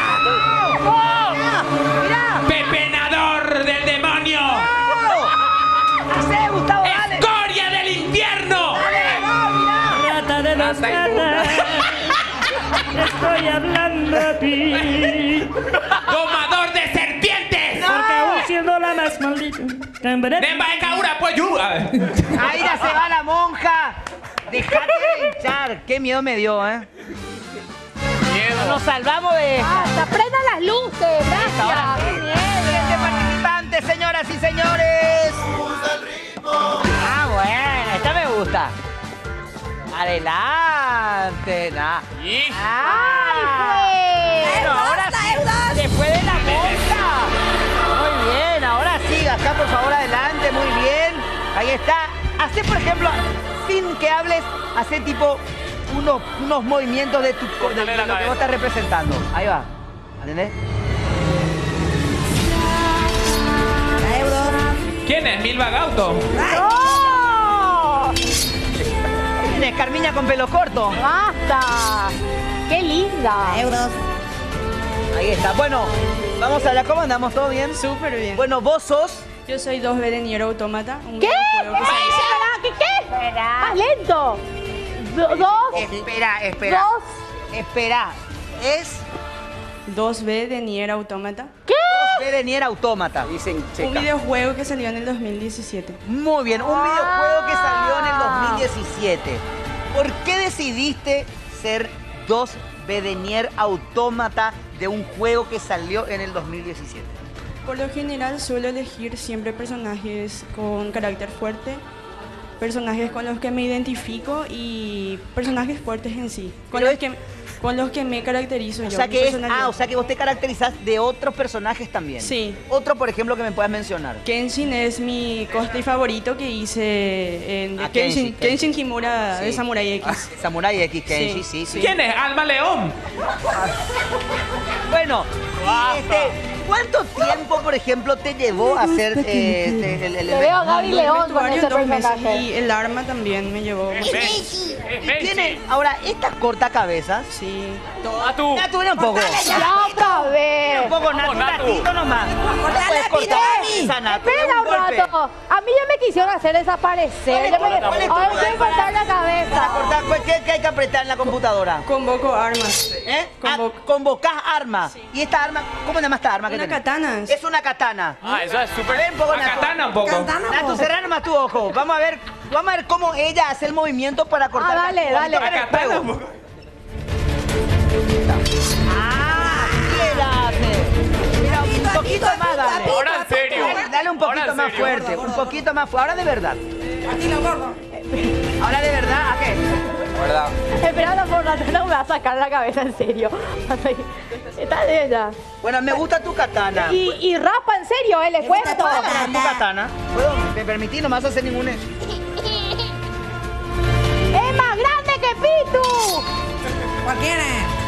B: ¡Mira!
H: ¡Pepenador del demonio!
B: ¡Hacé, Gustavo, dale!
H: ¡Escoria del infierno!
L: Rata de los gatas, estoy hablando a ti.
H: ¡Domador de serpientes!
L: Porque aún siendo la más maldita.
H: ¡Nemba de Kaura, pues yo!
B: Ahí ya se va la monja. Dejate de hinchar. Qué miedo me dio, ¿eh?
C: Miedo.
B: Nos salvamos de...
E: ¡Hasta prendan las luces! ¡Gracias! ¡Qué miedo!
B: Siguiente participante, señoras y señores. Ah, bueno, esta me gusta. Adelante, na.
C: Y-
E: ¡Ay,
B: Bueno,
E: pues!
B: ahora sí, después de la monja. Muy bien, ahora sí, acá por favor adelante, muy bien. Ahí está. Hace, por ejemplo, sin que hables, hace tipo unos, unos movimientos de, tu, de,
C: Córtale
B: de
C: la
B: lo que vos
C: cabeza.
B: estás representando. Ahí va. ¿Entendés?
H: ¿Quién es? Milva Gauto.
E: ¡No!
B: ¿Quién es? Carmiña con pelo corto.
E: ¡Basta! ¡Qué linda!
I: Euros.
B: Ahí está. Bueno, vamos a ver cómo andamos, ¿todo bien?
M: Súper bien.
B: Bueno, vos sos...
M: Yo soy dos B de Nier Automata. Un
E: ¿Qué?
M: videojuego que salió-
E: ¿Qué? ¿Qué? ¡Más lento! Do- ¿Dos?
B: Espera, espera.
E: ¿Dos?
B: Espera. Es...
M: dos B de Nier Automata.
E: ¿Qué?
B: de Nier Automata.
F: Dicen
M: Un
F: checa.
M: videojuego que salió en el dos mil diecisiete.
B: Muy bien, un videojuego que salió en el dos mil diecisiete. ¿Por qué decidiste ser dos B de Nier Automata de un juego que salió en el dos mil diecisiete?
M: Por lo general suelo elegir siempre personajes con carácter fuerte, personajes con los que me identifico y personajes fuertes en sí, con, los que, con los que me caracterizo
B: O
M: yo.
B: sea
M: mi
B: que es,
M: personalidad.
B: ah, o sea que vos te caracterizás de otros personajes también.
M: Sí.
B: Otro, por ejemplo, que me puedas mencionar.
M: Kenshin es mi cosplay favorito que hice en
B: Ah,
M: Kenshin,
B: Kenshin,
M: Kenshin Himura de
B: Sí.
M: Samurai X.
B: Ah, Samurai X, Kenshi, sí, sí.
H: ¿Quién es? Alma León.
B: Bueno, y este, ¿cuánto tiempo, por ejemplo, te llevó a hacer eh, este, el, el,
E: Le veo a Gaby
M: El
E: León con
M: vestuario
E: ese
M: en dos meses
E: personaje.
M: y el arma también me llevó.
B: Y tiene, ahora, estas cortas cabezas.
M: Sí.
C: ¡A tú!
B: Natu, ven un poco.
E: Ya otra vez.
B: Un poco, Natu, un
C: Natu.
B: ratito nomás. No puedes cortar esa, Natu,
E: Espera
B: de
E: un
B: golpe.
E: rato. A mí ya me quisieron hacer desaparecer. Ya me...
B: ¿Cuál es tu
E: Ahora
B: poder
E: quiero cortar la
B: Para
E: cabeza.
B: cortar, ¿qué, qué- qué hay que apretar en la computadora?
M: Convoco armas.
B: ¿Eh?
M: Convo-
B: Ah, convocás armas. ¿Y esta arma? ¿Cómo se llama esta arma? que
M: Una
B: tenés?
M: katana.
B: Es una katana.
C: Ah, eso es
B: A
C: súper...
B: ver, un poco,
H: A
B: Natu.
H: katana un poco.
B: Natu, cerrá nomás tu ojo. Vamos a ver, vamos a ver cómo ella hace el movimiento para cortar.
E: Ah, dale,
B: la-
E: dale.
B: en el juego. Ah, quédate. Mira, un poquito más, dale.
C: Ahora en serio.
B: Dale, dale un
C: Ahora
B: poquito
C: en
B: más
C: serio.
B: fuerte, un poquito más fuerte. Ahora de verdad. Ahora de verdad, ¿a qué?
F: ¿Verdad?
E: Esperando por rato, no me va a sacar la cabeza en serio. Está de ella.
B: Bueno, me gusta tu katana.
E: Y, y raspa en serio, eh, le cuento.
B: Tu katana. ¿Puedo? ¿Me permitís? No me vas a hacer ningún...
E: Es más grande que Pitu.
I: Cualquiera.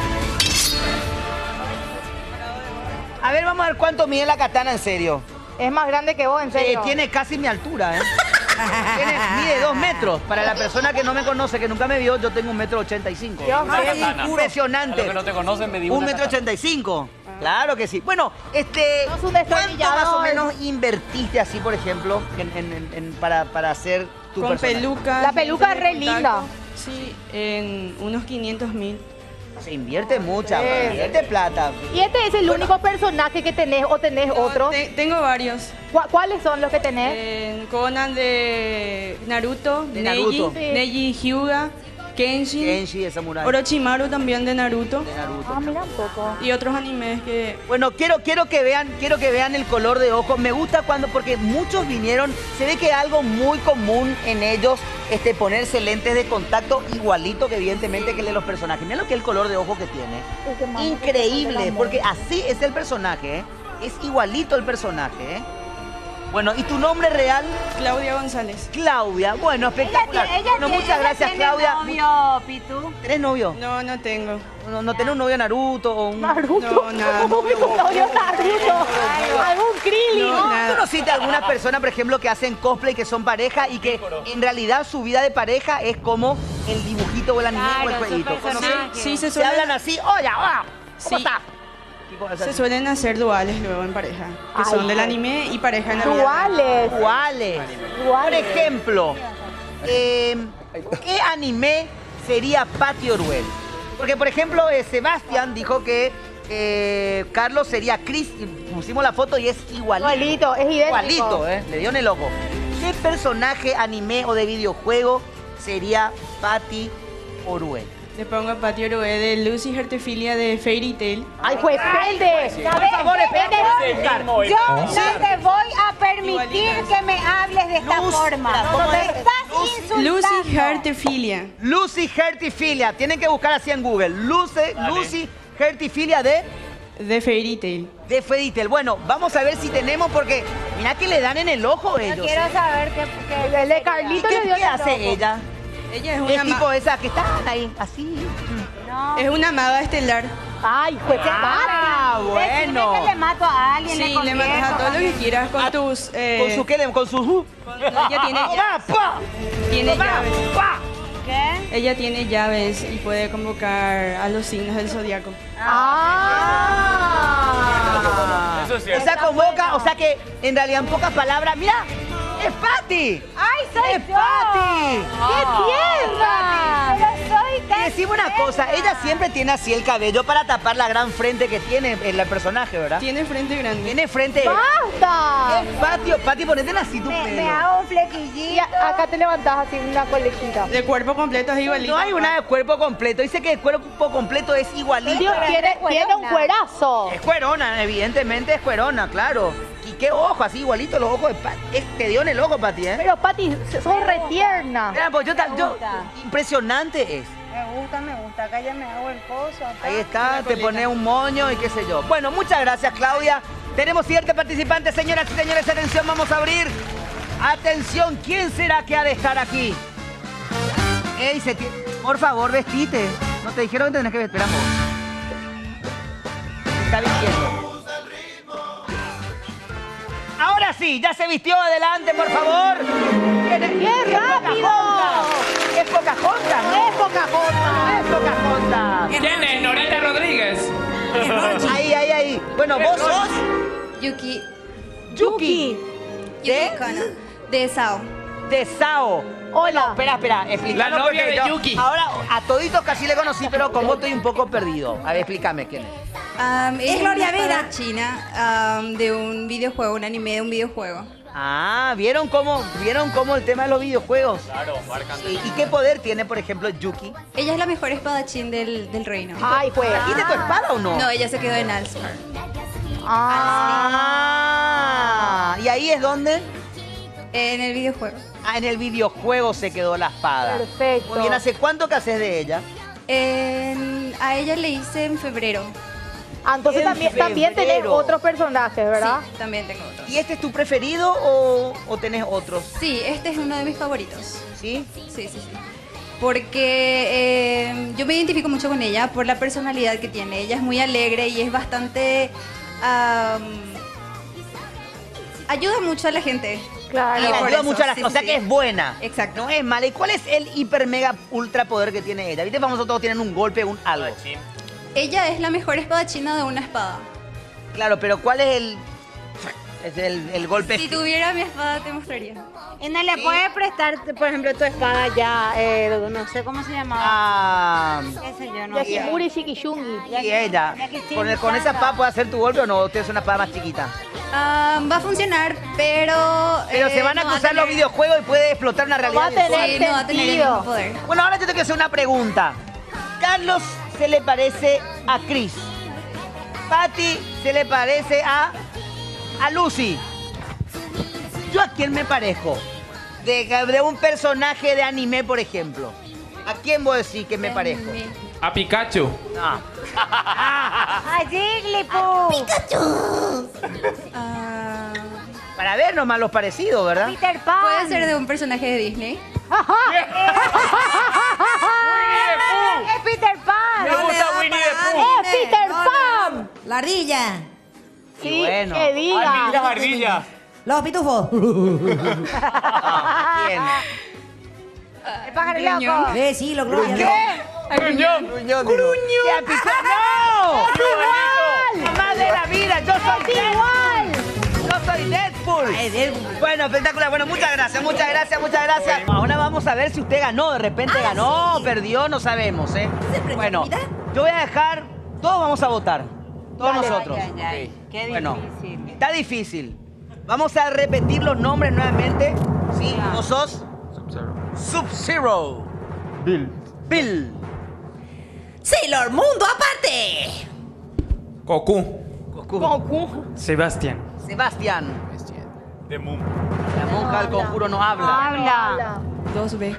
B: A ver, vamos a ver cuánto mide la katana en serio.
E: Es más grande que vos, en
B: Eh,
E: serio.
B: tiene casi mi altura, ¿eh? Tiene, mide dos metros. Para la persona que no me conoce, que nunca me vio, yo tengo un metro ochenta y cinco.
E: Dios mío.
C: A
B: Impresionante.
C: los que no te conocen, me digo
B: Un metro ochenta y cinco. Claro que sí. Bueno, este,
E: Sos un
B: ¿cuánto
E: destornillador.
B: más o menos invertiste así, por ejemplo, en, en- en- en- para, para hacer tu
M: Con
B: personaje?
M: pelucas.
E: La peluca es re
M: lentes de
E: linda.
M: contacto. Sí, en unos quinientos mil.
B: Se invierte mucha,
E: Sí.
B: invierte plata.
E: ¿Y este es el único personaje que tenés o tenés otros?
M: Te- tengo varios.
E: ¿Cu- ¿Cuáles son los que tenés?
M: En Conan de Naruto,
B: De
M: Neji,
B: Naruto.
E: Sí.
M: Neji Hyuga, Kenshi,
B: Kenshi de Samurai.
M: Orochimaru también de Naruto.
B: De Naruto.
E: Ah, mira un poco.
M: Y otros animes que...
B: Bueno, quiero, quiero que vean, quiero que vean el color de ojos. Me gusta cuando, porque muchos vinieron, se ve que es algo muy común en ellos, este, ponerse lentes de contacto igualito que evidentemente que el de los personajes. Mira lo que es el color de ojo que tiene. Increíble, porque así es el personaje, ¿eh? Es igualito el personaje, ¿eh? Bueno, ¿y tu nombre real?
M: Claudia González.
B: Claudia. Bueno,
A: Ella,
B: espectacular.
A: tiene- ella
B: Bueno,
A: tiene-
B: muchas
A: ella
B: gracias,
A: tiene
B: Claudia.
A: novio, Pitu.
B: ¿Tenés novio?
M: No, no tengo.
B: No, no tenés un novio Naruto o un...
E: Naruto.
M: No, nada.
E: ¿Cómo que con novio Naruto? ¿Algún Krillin?
M: No,
B: ¿No
M: nada.
B: conociste a alguna persona, por ejemplo, que hacen cosplay, que son pareja y que en realidad su vida de pareja es como el dibujito o el anime o el
A: Claro, su
B: jueguito?
A: personaje.
B: ¿Conocen?
M: Sí, se
B: Se
M: suelen,
B: hablan así, hola, hola, ¿cómo
M: Sí.
B: está? Tipo, o sea,
M: se suelen hacer duales luego en pareja. Que
E: Ay,
M: son del
E: ay.
M: anime y pareja en la vida real.
E: Duales.
B: iguales. Por
E: Duales.
B: ejemplo, eh, ¿qué anime sería Patty Oruel? Porque, por ejemplo, eh, Sebastián dijo que eh, Carlos sería Chris. Pusimos la foto y es igualito.
E: Igualito, es idéntico.
B: Igualito, ¿eh? Le dio en el ojo. ¿Qué personaje anime o de videojuego sería Patty Oruel?
M: Le pongo a Patty Orué de Lucy Hertefilia de Fairy Tail.
E: ¡Ay, pues, pende!
B: Por favor, espérate.
A: Yo no te voy a permitir que me hables de esta
B: Luz,
A: forma.
B: ¿cómo
A: Me
B: es?
A: estás insultando.
M: Lucy Hertefilia.
B: Lucy Hertifilia. Tienen que buscar así en Google. Lucy, Lucy Hertifilia de,
M: De Fairy Tail.
B: de Feditel. Bueno, vamos a ver si tenemos, porque mira que le dan en el ojo
A: Yo
B: ellos.
A: quiero saber qué... qué
E: El de Carlito
B: ¿Qué,
E: le dio
B: qué
E: en el
B: hace
E: ojo.
B: ella?
M: Ella es
B: Es
M: una,
B: tipo
M: ma-
B: esa que está ahí, así.
A: No.
M: es una maga estelar.
E: ¡Ay, pues,
B: Ah,
A: Decime
B: bueno.
A: que le mato a alguien.
M: Sí,
A: le
M: le matas a todo lo que
A: confieso,
M: quieras con tus... eh,
B: Con su qué, le- con su... uh,
M: ella tiene,
B: ¡Pa, pa!
M: tiene
B: ¡Pa,
M: llaves.
B: pa!
A: ¿Qué?
M: Ella tiene llaves y puede convocar a los signos del zodiaco.
E: ¡Ah!
C: Eso es cierto.
B: O sea, convoca, o sea que en realidad en pocas palabras, mira, es Patty.
A: ¡Ay, soy
B: ¡Es
A: yo!
B: Patty!
E: ¡Qué tierna!
A: Pero soy
B: Y
A: tan
B: decimos una
A: tierna.
B: cosa, ella siempre tiene así el cabello para tapar la gran frente que tiene el personaje, ¿verdad?
M: Tiene frente grande.
B: Tiene frente...
E: ¡Basta!
B: Es Patty, Patty, ponete así tu
A: Me,
B: pelo.
A: me hago un
E: Y
A: flequillito.
E: a- acá te levantás así una colejita.
M: De cuerpo completo es igualito.
B: No hay una de cuerpo completo. Dice que el cuerpo completo es igualito.
E: Dios,
A: pero
E: tiene,
A: es cuerona.
E: tiene un cuerazo.
B: Es cuerona, evidentemente es cuerona, claro. Y qué ojo, así igualito los ojos de Patty. Es, te dio en el ojo, Patty, ¿eh?
E: Pero, Pati, sos re tierna.
B: Mira, pues yo, ta-
A: Me
B: yo-
A: gusta.
B: impresionante es.
A: Me gusta, me gusta. Acá ya me hago el coso. acá.
B: Ahí está, te pones un moño y qué sé yo. Bueno, muchas gracias, Claudia. Tenemos siete participantes, señoras y señores. Atención, vamos a abrir. Atención, ¿quién será que ha de estar aquí? Ey, se ti- por favor, vestite. No te dijeron que tenés que vestir. Esperamos. Está vistiendo. Ahora sí, ya se vistió. Adelante, por favor. ¡Qué
E: rápido!
B: ¡Es Pocahontas! ¡No es Pocahontas! ¡No es Pocahontas!
H: ¿Quién es? Norita Rodríguez.
B: Ahí, ahí, ahí. Bueno, vos sos
N: Yuki.
B: Yuki.
N: Yuki Kono. De Sao.
B: De Sao.
E: Hola.
B: Espera, espera, explícanos.
H: La novia
B: porque
H: de
B: yo
H: Yuki.
B: Ahora a toditos casi le conocí, pero con vos estoy un poco perdido. A ver, explícame quién es.
N: Um, ella
I: Es Gloria
N: una
I: Vera.
N: espadachina, um, de un videojuego, un anime de un videojuego.
B: Ah, ¿vieron cómo, ¿vieron cómo el tema de los videojuegos?
C: Claro, marcan.
B: ¿Y, y qué poder tiene, por ejemplo, Yuki?
N: Ella es la mejor espadachín del, del reino.
E: Ay, pues.
B: ¿Tiene tu espada o no?
N: No, ella se quedó en Alsmar.
B: Ah, ¿y ahí es donde?
N: En el videojuego.
B: Ah, en el videojuego se quedó la espada.
E: Perfecto.
B: Muy bien, ¿hace cuánto que haces de ella?
N: En- a ella le hice en febrero.
E: Ah, entonces
B: En
E: también, también tenés
B: febrero.
E: otros personajes, ¿verdad?
N: Sí, también tengo otros.
B: ¿Y este es tu preferido o, o tenés otros?
N: Sí, este es uno de mis favoritos.
B: ¿Sí?
N: Sí, sí, sí. Porque eh, yo me identifico mucho con ella por la personalidad que tiene. Ella es muy alegre y es bastante... am, ayuda mucho a la gente.
E: Claro.
B: Y le
N: por
B: ayuda
N: eso,
B: mucho a las
N: sí,
B: cosas. O sea
N: sí.
B: que es buena.
N: Exacto.
B: No es mala. ¿Y cuál es el hiper mega ultra poder que tiene ella? ¿Viste? Famosos todos tienen un golpe, un algo.
N: Ella es la mejor espadachina de una espada.
B: Claro, pero ¿cuál es el. Es el, el golpe.
N: Si tuviera mi espada te mostraría.
A: Y no le puede prestar, por ejemplo, tu espada ya, eh, no sé cómo se llamaba.
B: Ah.
A: ¿Qué sé yo? No sé.
E: Yakimuri Shikishungi.
B: Y ella. ¿Con, el- con esa espada puede hacer tu golpe o no? ¿Usted es una espada más chiquita?
N: Ah, va a funcionar, pero...
B: Pero
N: eh,
B: se van a
N: no va
B: cruzar los
N: tener-
B: videojuegos y puede explotar una realidad.
E: va a tener
B: virtual.
N: Sí, no va a tener el
E: sentido.
N: mismo poder.
B: Bueno, ahora yo tengo que hacer una pregunta. Carlos se le parece a Chris. Patty se le parece a, a Lucy. ¿Yo a quién me parezco? De, de un personaje de anime, por ejemplo. ¿A quién vos decís que me parezco?
H: A Pikachu.
B: No.
A: ¡A Jigglypuff!
I: ¡Pikachu!
N: Ah,
B: Para ver nomás los parecidos, ¿verdad?
A: ¡Peter Pan!
N: puede ser de un personaje de Disney.
A: ¡Es Peter Pan!
H: Me gusta Winnie the Pooh.
E: ¡Es Peter Pan!
I: La ardilla.
B: Y
E: Sí,
B: bueno.
E: que diga.
H: Ardillas, ardillas.
I: Los pitufos.
B: Ah, ¿quién?
A: ¡El pájaro
N: Gruñón.
A: loco!
I: Eh, sí, lo gloria.
H: Gruñón.
F: Gruñón, digo.
B: ¿Qué ha pisado? ¡No! ¡Más de la vida! ¡Yo soy
E: igual!
B: Deadpool! ¡Yo soy Deadpool! Bueno, espectacular. Bueno, muchas gracias, muchas gracias, muchas gracias. Ahora vamos a ver si usted ganó. De repente ganó, perdió, no sabemos, ¿eh? Bueno, yo voy a dejar... Todos vamos a votar. Todos nosotros.
A: Ay, ay, ay. Qué
B: Bueno,
A: difícil.
B: está difícil. Vamos a repetir los nombres nuevamente. ¿Sí? ¿Vos sos? Sub-Zero.
G: Bill.
B: Bill.
I: Sailor Mundo aparte.
H: Goku.
B: Goku.
K: Sebastián.
B: Sebastián.
H: The Moon.
B: La monja del conjuro no habla.
A: Habla.
M: dos B.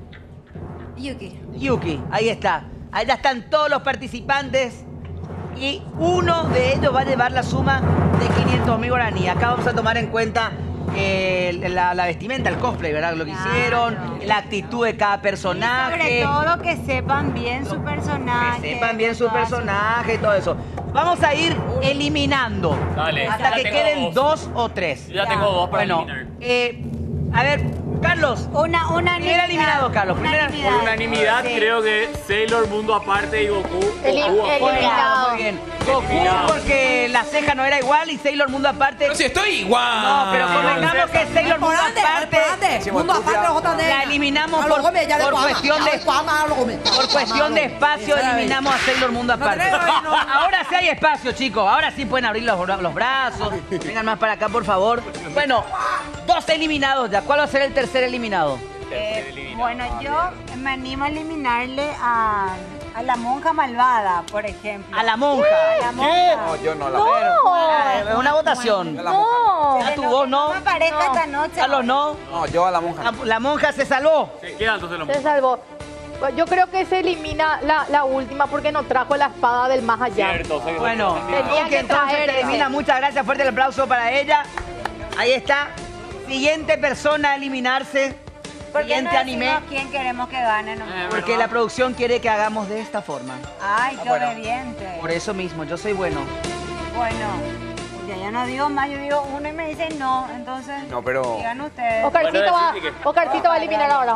N: Yuki.
B: Yuki, ahí está. Ahí ya están todos los participantes. Y uno de ellos va a llevar la suma de quinientos mil guaraní. Acá vamos a tomar en cuenta eh, la, la vestimenta, el cosplay, ¿verdad? Lo que
A: Claro.
B: hicieron, la actitud de cada personaje.
A: Sobre todo que sepan bien su personaje.
B: Que sepan bien su
A: toda
B: personaje y todo eso. Vamos a ir eliminando.
C: Dale.
B: Hasta
C: Ya
B: que
C: tengo
B: queden
C: dos.
B: dos o tres.
C: Yo ya tengo dos para
B: Bueno,
C: eliminar.
B: eh, a ver, Carlos.
A: Una, una
B: Primera eliminado, Carlos. Primera-
A: unanimidad.
C: Por unanimidad
A: Sí.
C: creo que Sailor Mundo aparte y Goku.
E: Eli-
C: Goku aparte.
E: eliminado.
B: Muy bien. Goku porque la ceja no era igual y Sailor Mundo aparte.
H: Pero si estoy igual.
B: No, pero convengamos que Sailor Mundo aparte
I: Mundo aparte, los otros
B: la eliminamos por, por cuestión de por cuestión de espacio eliminamos a Sailor Mundo aparte. Ahora sí hay espacio, chicos. Ahora sí pueden abrir los, bra- los brazos. Vengan más para acá, por favor. Bueno, dos eliminados ya. ¿Cuál va a ser el tercer eliminado?
A: Eh, bueno, yo me animo a eliminarle a, a la monja malvada, por ejemplo.
B: A la monja.
A: A la monja.
F: No, yo no la
B: Ah, Es una votación.
F: La monja.
E: No.
B: ¿A tu voz no?
A: No me aparezca esta noche.
B: Carlos, no.
F: No, yo a la monja.
B: La, la monja se salvó.
C: Sí, queda entonces lo
E: Se salvó. Pues yo creo que se elimina la, la última porque no trajo la espada del más allá.
C: Cierto, sí,
B: Bueno,
E: Tenía
B: ok,
E: que
B: entonces
E: traer
B: termina.
E: ese.
B: Muchas gracias. Fuerte el aplauso para ella. Ahí está. Siguiente persona a eliminarse.
A: ¿Por qué no
B: Siguiente anime.
A: decimos quién queremos que gane? No?
B: Porque la producción quiere que hagamos de esta forma.
A: Ay, qué
B: bueno.
A: obediente.
B: Por eso mismo, yo soy bueno.
A: Bueno, ya yo no digo más, yo digo uno y me dicen no, entonces
F: No, pero-
A: digan ustedes.
E: Oscarcito
C: Bueno,
E: va,
C: decí que-
E: Oscarcito va a eliminar ahora.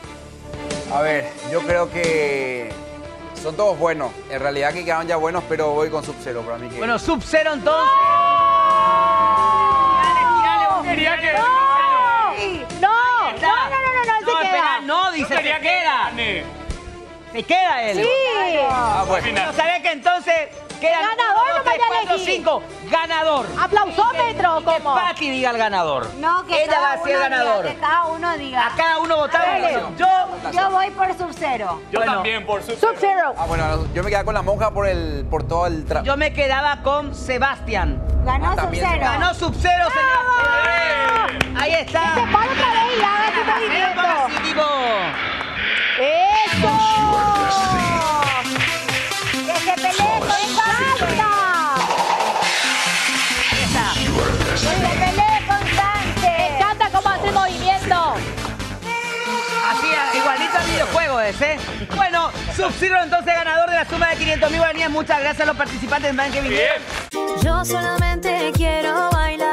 F: A ver, yo creo que son todos buenos. En realidad que quedaron ya buenos, pero voy con Sub-Zero para mí que...
B: Bueno, Sub-Zero entonces.
H: Quería que.
E: No, no, no, no, no, no, él
B: No,
E: se
B: espera,
E: queda.
B: no, dice,
H: Yo quería
B: se
H: que
B: queda.
H: gane.
B: Se queda él.
E: Sí.
F: Ah, bueno.
B: ¿No sabés que entonces quedan
E: Ganador
B: uno,
E: no
B: dos,
E: vaya
B: tres,
E: a
B: cuatro,
E: elegir.
B: cinco? Ganador.
E: Aplausómetro,
B: Que
E: ¿cómo?
B: Pati diga el ganador.
A: No, que
B: Ella
A: cada
B: va a ser
A: uno
B: ganador.
A: diga, que cada uno diga.
B: A cada uno votamos.
A: Dale.
B: Yo,
A: Yo voy por Sub-Zero.
C: Yo
B: Bueno.
C: también, por su.
E: Sub-Zero.
F: Ah, bueno, yo me quedaba con la monja por el por todo el tra...
B: yo me quedaba con Sebastián.
A: Ganó
F: Ah, también
A: Sub-Zero.
B: Ganó Sub-Zero, señor. Ahí está.
E: Se para otra vez y haga su
B: Ven,
E: movimiento.
B: Parasítico.
E: ¡Eso!
A: Que se pelee con Santa.
B: Ahí está.
A: Que se pelee con
E: Me
A: Sánchez.
E: encanta cómo hace el movimiento.
B: Así, igualito al videojuego ese. Bueno, Sub-Zero entonces ganador de la suma de quinientos mil guaraníes. Muchas gracias a los participantes man, que vinieron.
O: Yo solamente quiero bailar.